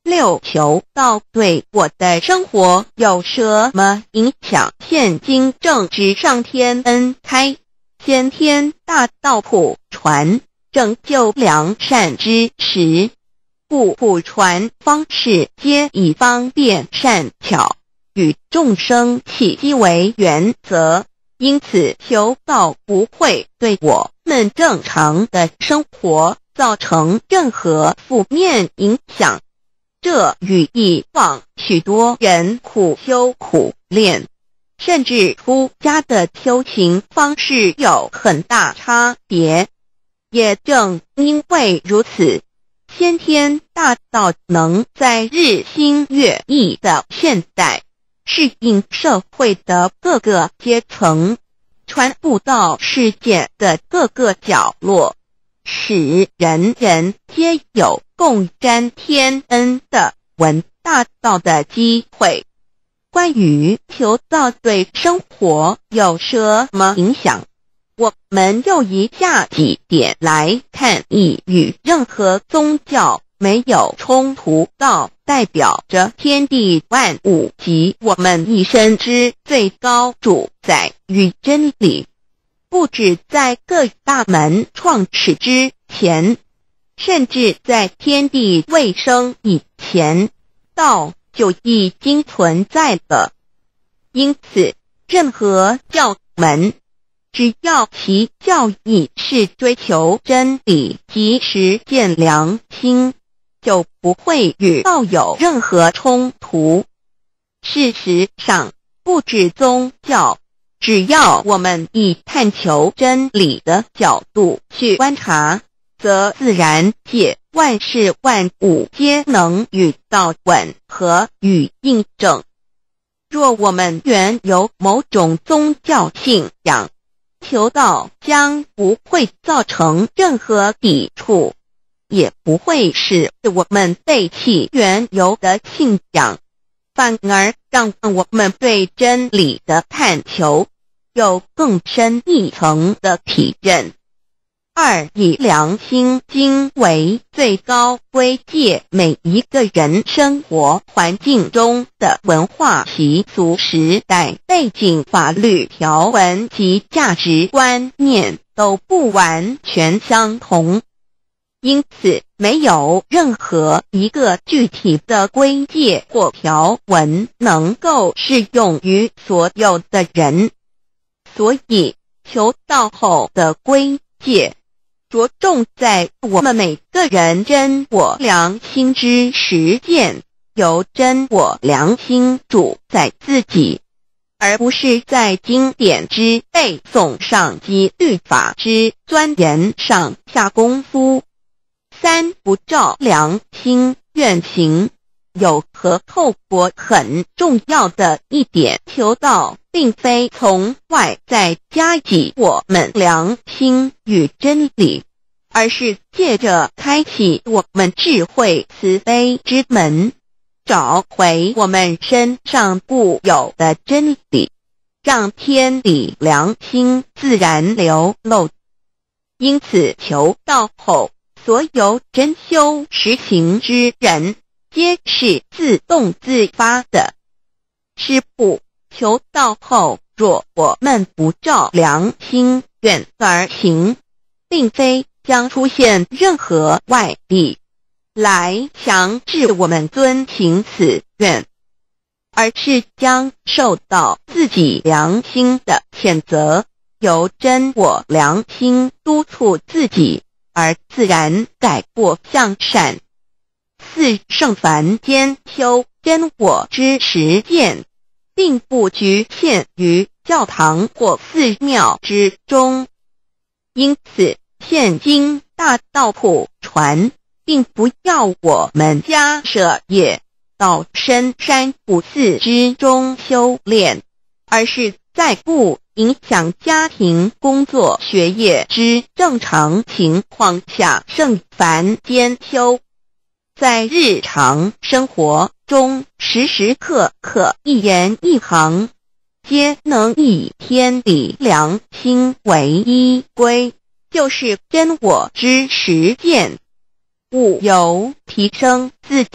六求道对我的生活有什么影响？现今正值上天恩开，先天大道普传，拯救良善之时，故普传方式皆以方便善巧与众生契机为原则，因此求道不会对我们正常的生活造成任何负面影响。这与以往许多人苦修苦练，甚至出家的修行方式有很大差别。也正因为如此，先天大道能在日新月异的现代适应社会的各个阶层，传布到世界的各个角落，使人人皆有共沾天恩的闻大道的机会。关于求道对生活有什么影响，我们就以下几点来看。一、与任何宗教没有冲突，道代表着天地万物及我们一生之最高主宰与真理。不止在各大门创始之前，甚至在天地未生以前，道就已经存在了。因此，任何教门，只要其教义是追求真理及实践良心，就不会与道有任何冲突。事实上，不止宗教，只要我们以探求真理的角度去观察，则自然界万事万物皆能与道吻合与印证。若我们原有某种宗教信仰，求道将不会造成任何抵触，也不会使我们背弃原有的信仰，反而让我们对真理的探求有更深一层的体认。二、以良心经为最高规戒每一个人生活环境中的文化习俗、时代背景、法律条文及价值观念都不完全相同，因此没有任何一个具体的规戒或条文能够适用于所有的人。所以求道后的规戒着重在我们每个人真我良心之实践，由真我良心主宰自己，而不是在经典之背诵上及律法之钻研上下功夫。三、不照良心愿行。有何后果很重要的一点，求道并非从外在加给我们良心与真理，而是借着开启我们智慧慈悲之门，找回我们身上固有的真理，让天理良心自然流露。因此求道后，所有真修实行之人皆是自动自发的。是不，求道后，若我们不照良心愿而行，并非将出现任何外力来强制我们遵行此愿，而是将受到自己良心的谴责，由真我良心督促自己，而自然改过向善。四、圣凡间修真我之实践，并不局限于教堂或寺庙之中。因此，现今大道普传，并不要我们家舍业到深山古寺之中修炼，而是在不影响家庭、工作、学业之正常情况下圣凡间修。在日常生活中，时时刻刻一言一行，皆能以天理良心为依归，就是真我之实践。务由提升自己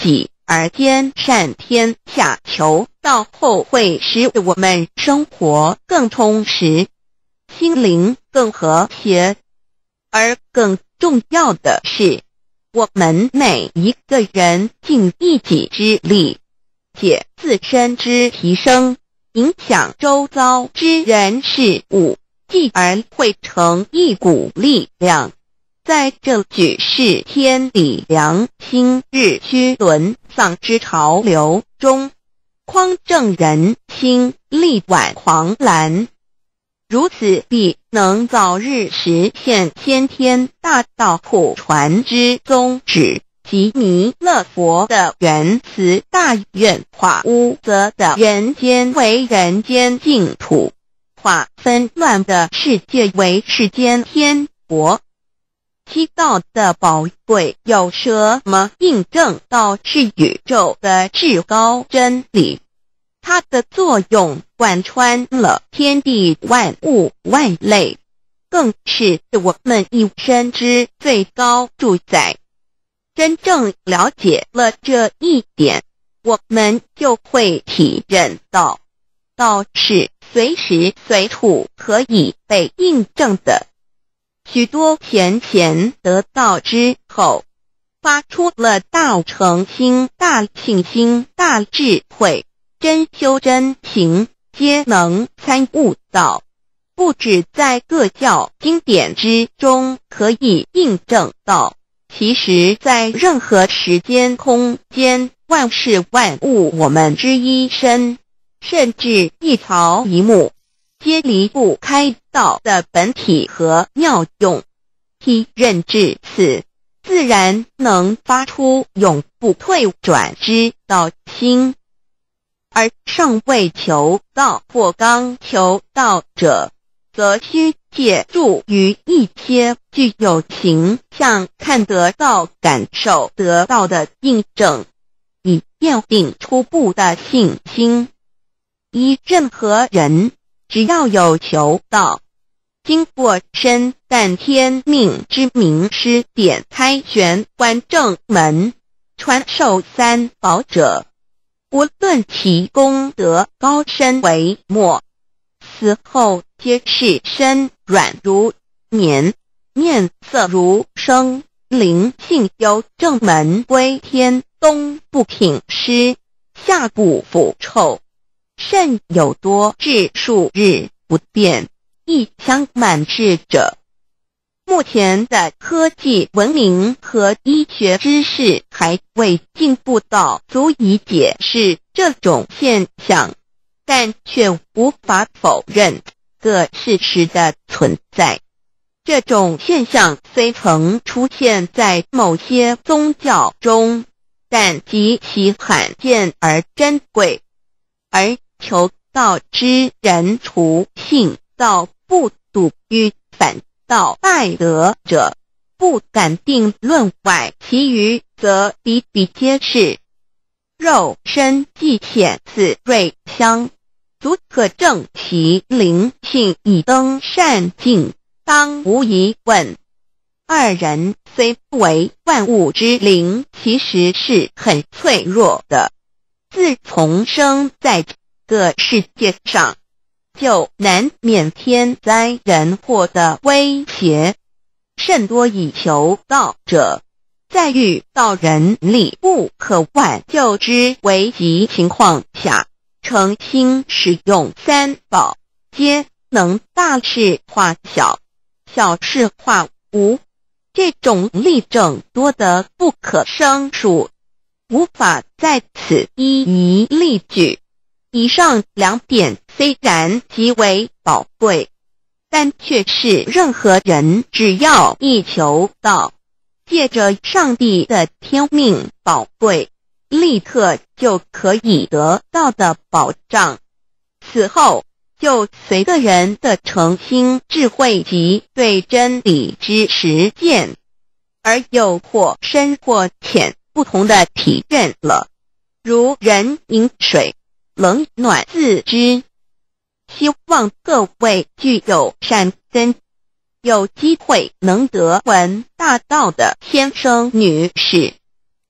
而兼善天下，求道后会使我们生活更充实，心灵更和谐。而更重要的是，我们每一个人尽一己之力，借自身之提升，影响周遭之人事物，继而汇成一股力量，在这举世天理良心日趋沦丧之潮流中，匡正人心，力挽狂澜。如此必能早日实现先天大道普传之宗旨及弥勒佛的原慈大愿，化污浊的人间为人间净土，化纷乱的世界为世间天国。七道的宝贵有什么印证道是宇宙的至高真理？它的作用贯穿了天地万物万类，更是我们一生之最高主宰。真正了解了这一点，我们就会体认到，道是随时随处可以被印证的。许多贤贤得道之后，发出了大诚心、大信心、大智慧，真修真行，皆能参悟到，不止在各教经典之中可以印证到，其实在任何时间空间、万事万物我们之一身，甚至一草一木，皆离不开道的本体和妙用。体认至此，自然能发出永不退转之道心。而尚未求道或刚求道者，则需借助于一些具有形象看得到、感受得到的印证，以奠定初步的信心。依任何人，只要有求道，经过身淡天命之名师点开玄关正门，传授三宝者，无论其功德高深为末，死后皆是身软如棉，面色如生，灵性由正门归天，东不品湿，下不腐臭，甚有多至数日不变，一腔满志者。目前的科技文明和医学知识还未进步到足以解释这种现象，但却无法否认个事实的存在。这种现象虽曾出现在某些宗教中，但极其罕见而珍贵，而求道之人除信道不笃于反道拜德者，不敢定论外，其余则比比皆是。肉身既显此瑞香，足可证其灵性已登善境，当无疑问。二人虽不为万物之灵，其实是很脆弱的。自从生在这个世界上，就难免天灾人祸的威胁，甚多以求道者，在遇到人力不可挽救之危急情况下，诚心使用三宝，皆能大事化小，小事化无。这种例证多得不可胜数，无法在此一一例举。以上两点虽然极为宝贵，但却是任何人只要一求道，借着上帝的天命宝贵，立刻就可以得到的保障。此后就随个人的诚心、智慧及对真理之实践，而有或深或浅不同的体认了。如人饮水，冷暖自知。希望各位具有善根，有机会能得闻大道的先生女士，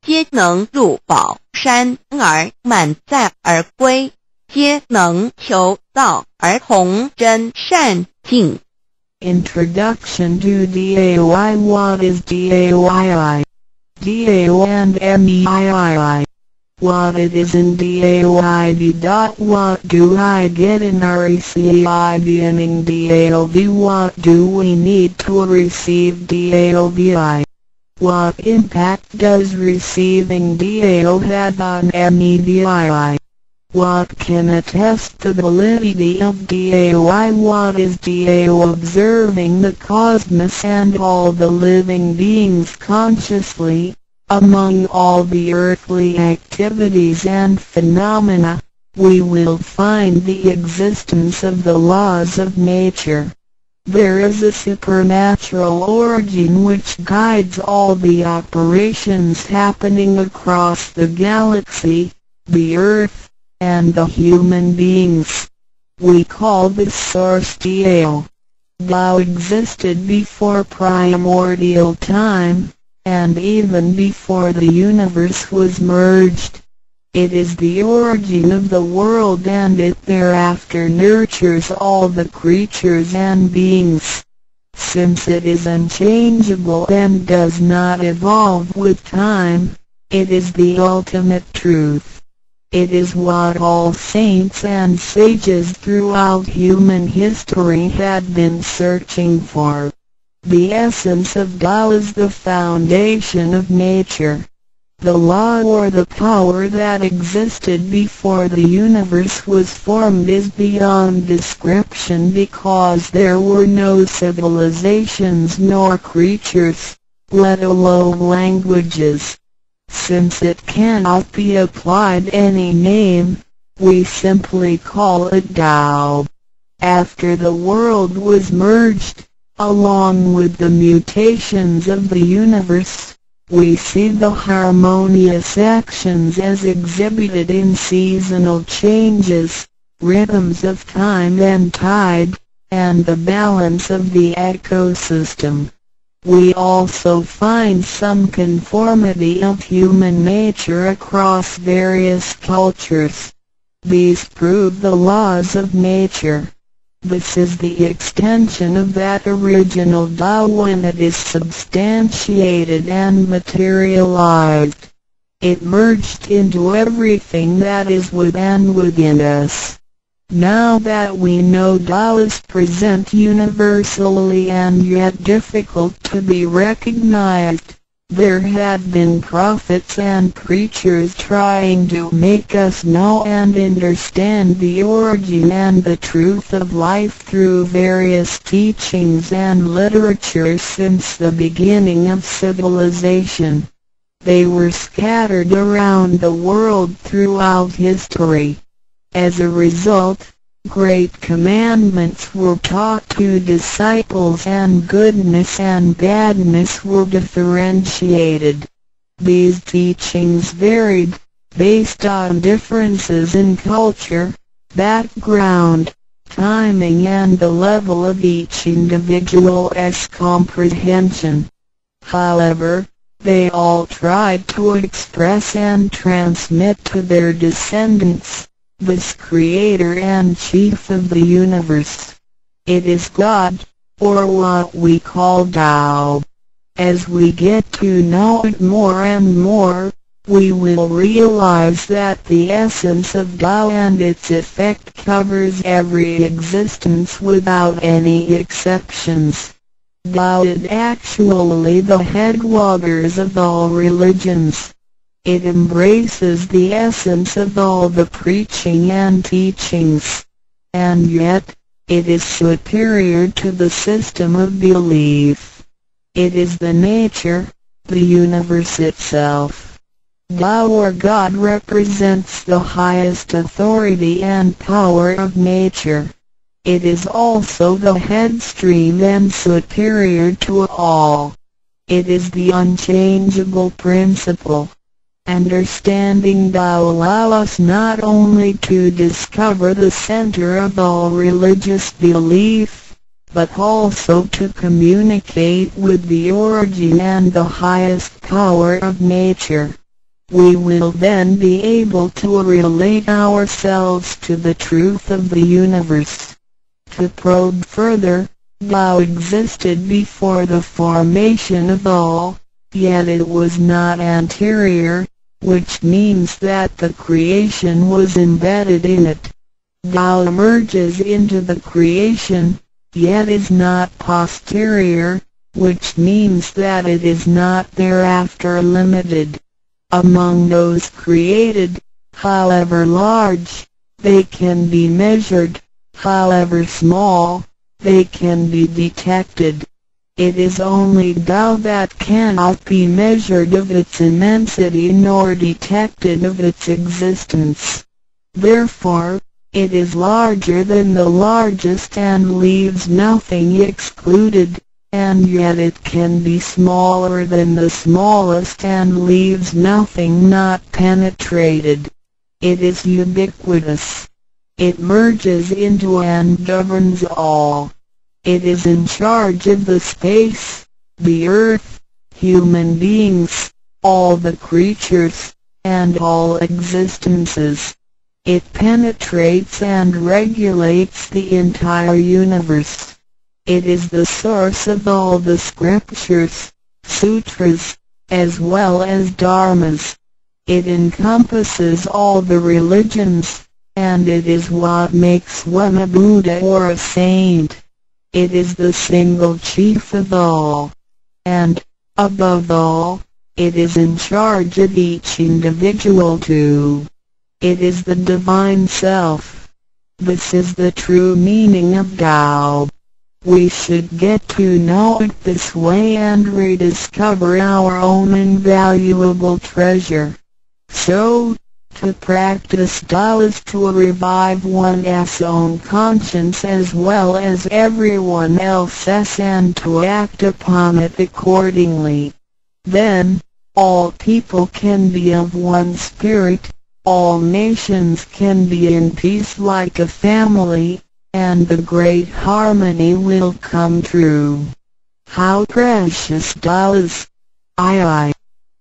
皆能入宝山而满载而归，皆能求道而同真善境。 Introduction to D A O I. What is D A O I? D A O and M E I I. What it is in D A O I D. What do I get in R E C I beginning D A O B? What do we need to receive D A O B I? What impact does receiving D A O have on M E D I I? What can attest the validity of D A O I? What is D A O? Observing the cosmos and all the living beings consciously, among all the earthly activities and phenomena, we will find the existence of the laws of nature. There is a supernatural origin which guides all the operations happening across the galaxy, the earth, and the human beings. We call this source D A O. Tao existed before primordial time, and even before the universe was merged. It is the origin of the world, and it thereafter nurtures all the creatures and beings. Since it is unchangeable and does not evolve with time, it is the ultimate truth. It is what all saints and sages throughout human history had been searching for. The essence of Tao is the foundation of nature. The law or the power that existed before the universe was formed is beyond description, because there were no civilizations nor creatures, let alone languages. Since it cannot be applied any name, we simply call it Tao. After the world was merged, along with the mutations of the universe, we see the harmonious actions as exhibited in seasonal changes, rhythms of time and tide, and the balance of the ecosystem. We also find some conformity of human nature across various cultures. These prove the laws of nature. This is the extension of that original Tao when it is substantiated and materialized. It merged into everything that is within within us. Now that we know Tao is present universally and yet difficult to be recognized, there had been prophets and preachers trying to make us know and understand the origin and the truth of life through various teachings and literature since the beginning of civilization. They were scattered around the world throughout history. As a result, great commandments were taught to disciples and goodness and badness were differentiated. These teachings varied, based on differences in culture, background, timing and the level of each individual's comprehension. However, they all tried to express and transmit to their descendants this Creator and Chief of the universe. It is God, or what we call Tao. As we get to know it more and more, we will realize that the essence of Tao and its effect covers every existence without any exceptions. Tao is actually the headwaters of all religions. It embraces the essence of all the preaching and teachings, and yet, it is superior to the system of belief. It is the nature, the universe itself. Tao or God represents the highest authority and power of nature. It is also the headstream and superior to all. It is the unchangeable principle. Understanding Tao allows us not only to discover the center of all religious belief, but also to communicate with the origin and the highest power of nature. We will then be able to relate ourselves to the truth of the universe. To probe further, Tao existed before the formation of all, yet it was not anterior, which means that the creation was embedded in it. Tao emerges into the creation, yet is not posterior, which means that it is not thereafter limited. Among those created, however large, they can be measured, however small, they can be detected. It is only Tao that cannot be measured of its immensity nor detected of its existence. Therefore, it is larger than the largest and leaves nothing excluded, and yet it can be smaller than the smallest and leaves nothing not penetrated. It is ubiquitous. It merges into and governs all. It is in charge of the space, the earth, human beings, all the creatures, and all existences. It penetrates and regulates the entire universe. It is the source of all the scriptures, sutras, as well as dharmas. It encompasses all the religions, and it is what makes one a Buddha or a saint. It is the single chief of all. And, above all, it is in charge of each individual too. It is the Divine Self. This is the true meaning of Tao. We should get to know it this way and rediscover our own invaluable treasure. So, to practice Tao is to revive one's own conscience as well as everyone else's and to act upon it accordingly. Then, all people can be of one spirit, all nations can be in peace like a family, and the great harmony will come true. How precious Tao is! I I.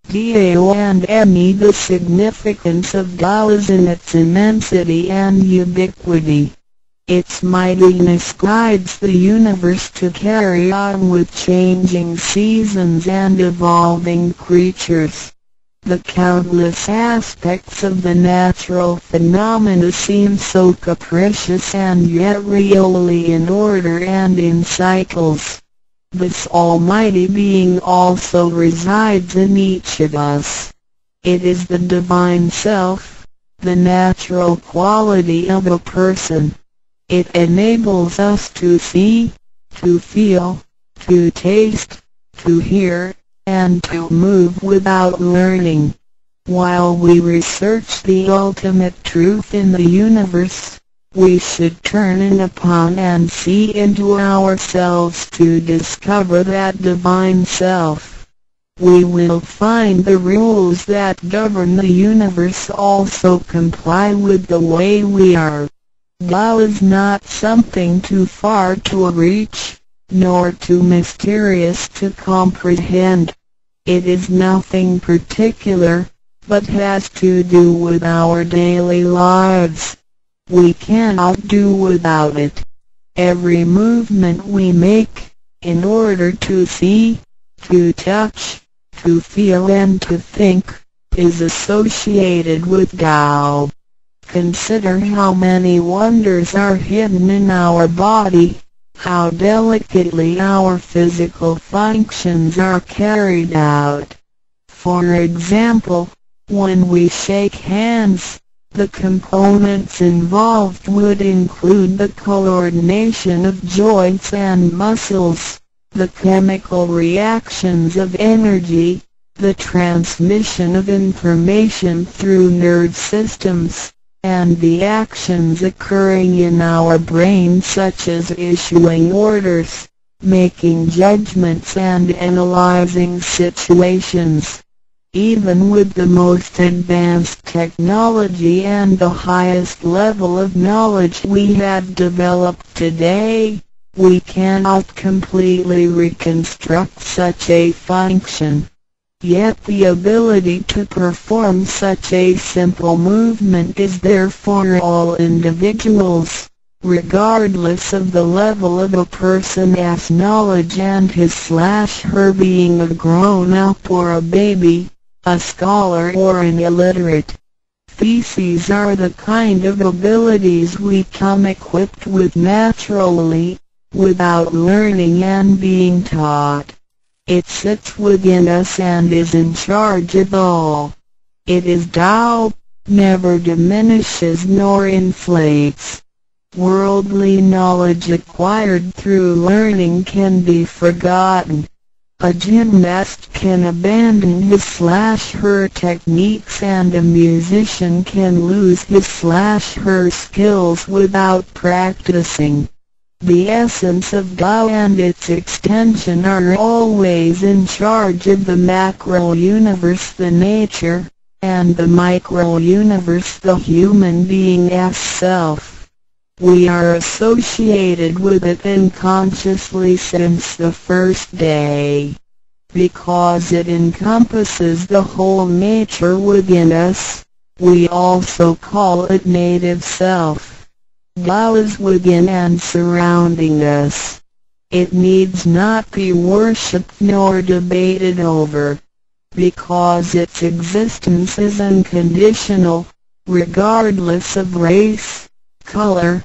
Dao and me. The significance of Tao is in its immensity and ubiquity. Its mightiness guides the universe to carry on with changing seasons and evolving creatures. The countless aspects of the natural phenomena seem so capricious and yet really in order and in cycles. This almighty being also resides in each of us. It is the Divine Self, the natural quality of a person. It enables us to see, to feel, to taste, to hear, and to move without learning. While we research the ultimate truth in the universe, we should turn in upon and see into ourselves to discover that Divine Self. We will find the rules that govern the universe also comply with the way we are. Tao is not something too far to reach, nor too mysterious to comprehend. It is nothing particular, but has to do with our daily lives. We cannot do without it. Every movement we make, in order to see, to touch, to feel and to think, is associated with Tao. Consider how many wonders are hidden in our body, how delicately our physical functions are carried out. For example, when we shake hands, the components involved would include the coordination of joints and muscles, the chemical reactions of energy, the transmission of information through nerve systems, and the actions occurring in our brain such as issuing orders, making judgments and analyzing situations. Even with the most advanced technology and the highest level of knowledge we have developed today, we cannot completely reconstruct such a function. Yet the ability to perform such a simple movement is there for all individuals, regardless of the level of a person's knowledge and his slash her being a grown-up or a baby, a scholar or an illiterate. These are the kind of abilities we come equipped with naturally, without learning and being taught. It sits within us and is in charge of all. It is Tao, never diminishes nor inflates. Worldly knowledge acquired through learning can be forgotten. A gymnast can abandon his slash her techniques and a musician can lose his slash her skills without practicing. The essence of Tao and its extension are always in charge of the macro-universe, the nature, and the micro-universe, the human being as self. We are associated with it unconsciously since the first day. Because it encompasses the whole nature within us, we also call it native self. Tao is within and surrounding us. It needs not be worshipped nor debated over, because its existence is unconditional, regardless of race, color,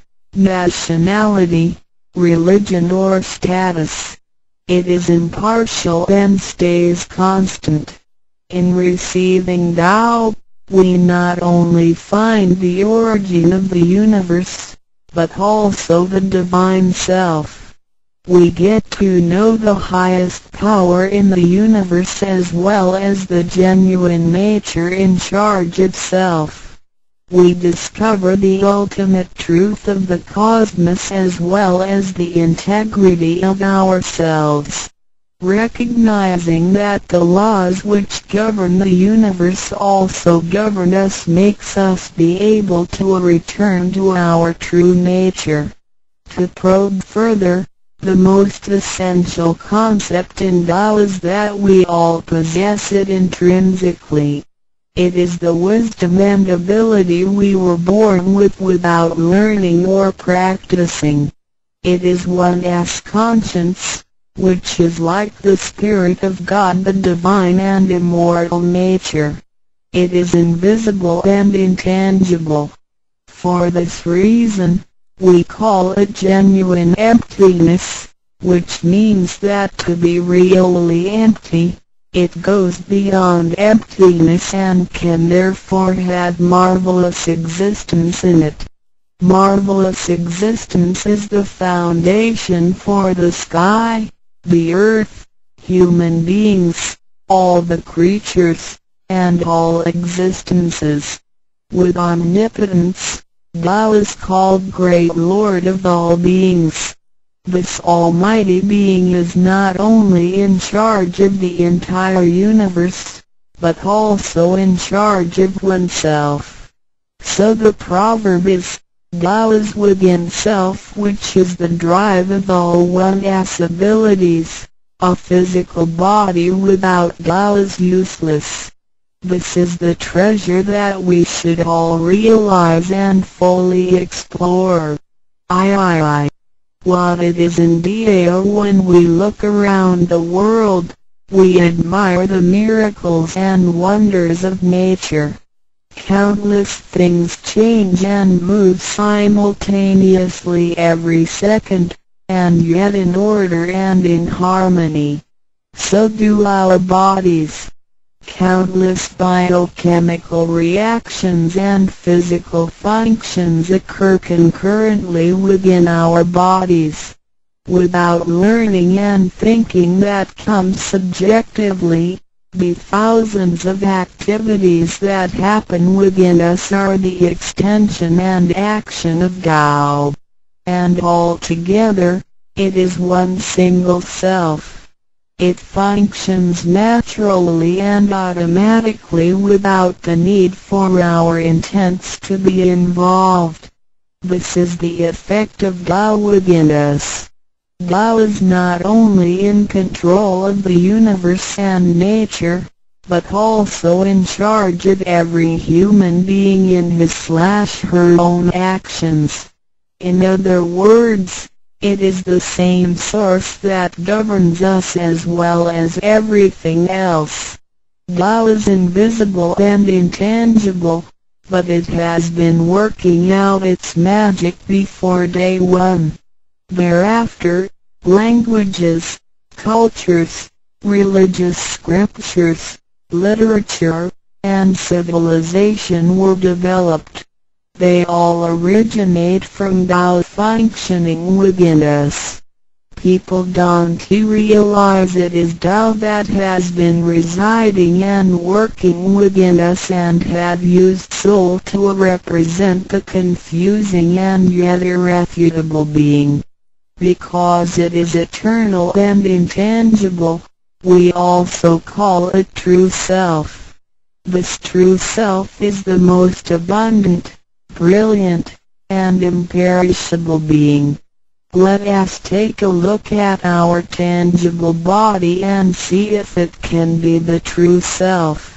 nationality, religion or status. It is impartial and stays constant. In receiving Tao, we not only find the origin of the universe, but also the divine self. We get to know the highest power in the universe as well as the genuine nature in charge itself. We discover the ultimate truth of the cosmos as well as the integrity of ourselves. Recognizing that the laws which govern the universe also govern us makes us be able to return to our true nature. To probe further, the most essential concept in Tao is that we all possess it intrinsically. It is the wisdom and ability we were born with without learning or practicing. It is one's conscience, which is like the Spirit of God, the divine and immortal nature. It is invisible and intangible. For this reason, we call it genuine emptiness, which means that to be really empty, it goes beyond emptiness and can therefore have marvelous existence in it. Marvelous existence is the foundation for the sky, the earth, human beings, all the creatures, and all existences. With omnipotence, Tao is called Great Lord of all beings. This almighty being is not only in charge of the entire universe, but also in charge of oneself. So the proverb is, Tao is within self, which is the drive of all one's abilities. A physical body without Tao is useless. This is the treasure that we should all realize and fully explore. I, I, I. What it is indeed. When we look around the world, we admire the miracles and wonders of nature. Countless things change and move simultaneously every second, and yet in order and in harmony. So do our bodies. Countless biochemical reactions and physical functions occur concurrently within our bodies. Without learning and thinking that comes subjectively, the thousands of activities that happen within us are the extension and action of Tao. And altogether, it is one single self. It functions naturally and automatically without the need for our intents to be involved. This is the effect of Tao within us. Tao is not only in control of the universe and nature, but also in charge of every human being in his slash her own actions. In other words, it is the same source that governs us as well as everything else. Tao is invisible and intangible, but it has been working out its magic before day one. Thereafter, languages, cultures, religious scriptures, literature, and civilization were developed. They all originate from Tao functioning within us. People don't realize it is Tao that has been residing and working within us and have used soul to represent the confusing and yet irrefutable being. Because it is eternal and intangible, we also call it true self. This true self is the most abundant, brilliant, and imperishable being. Let us take a look at our tangible body and see if it can be the true self.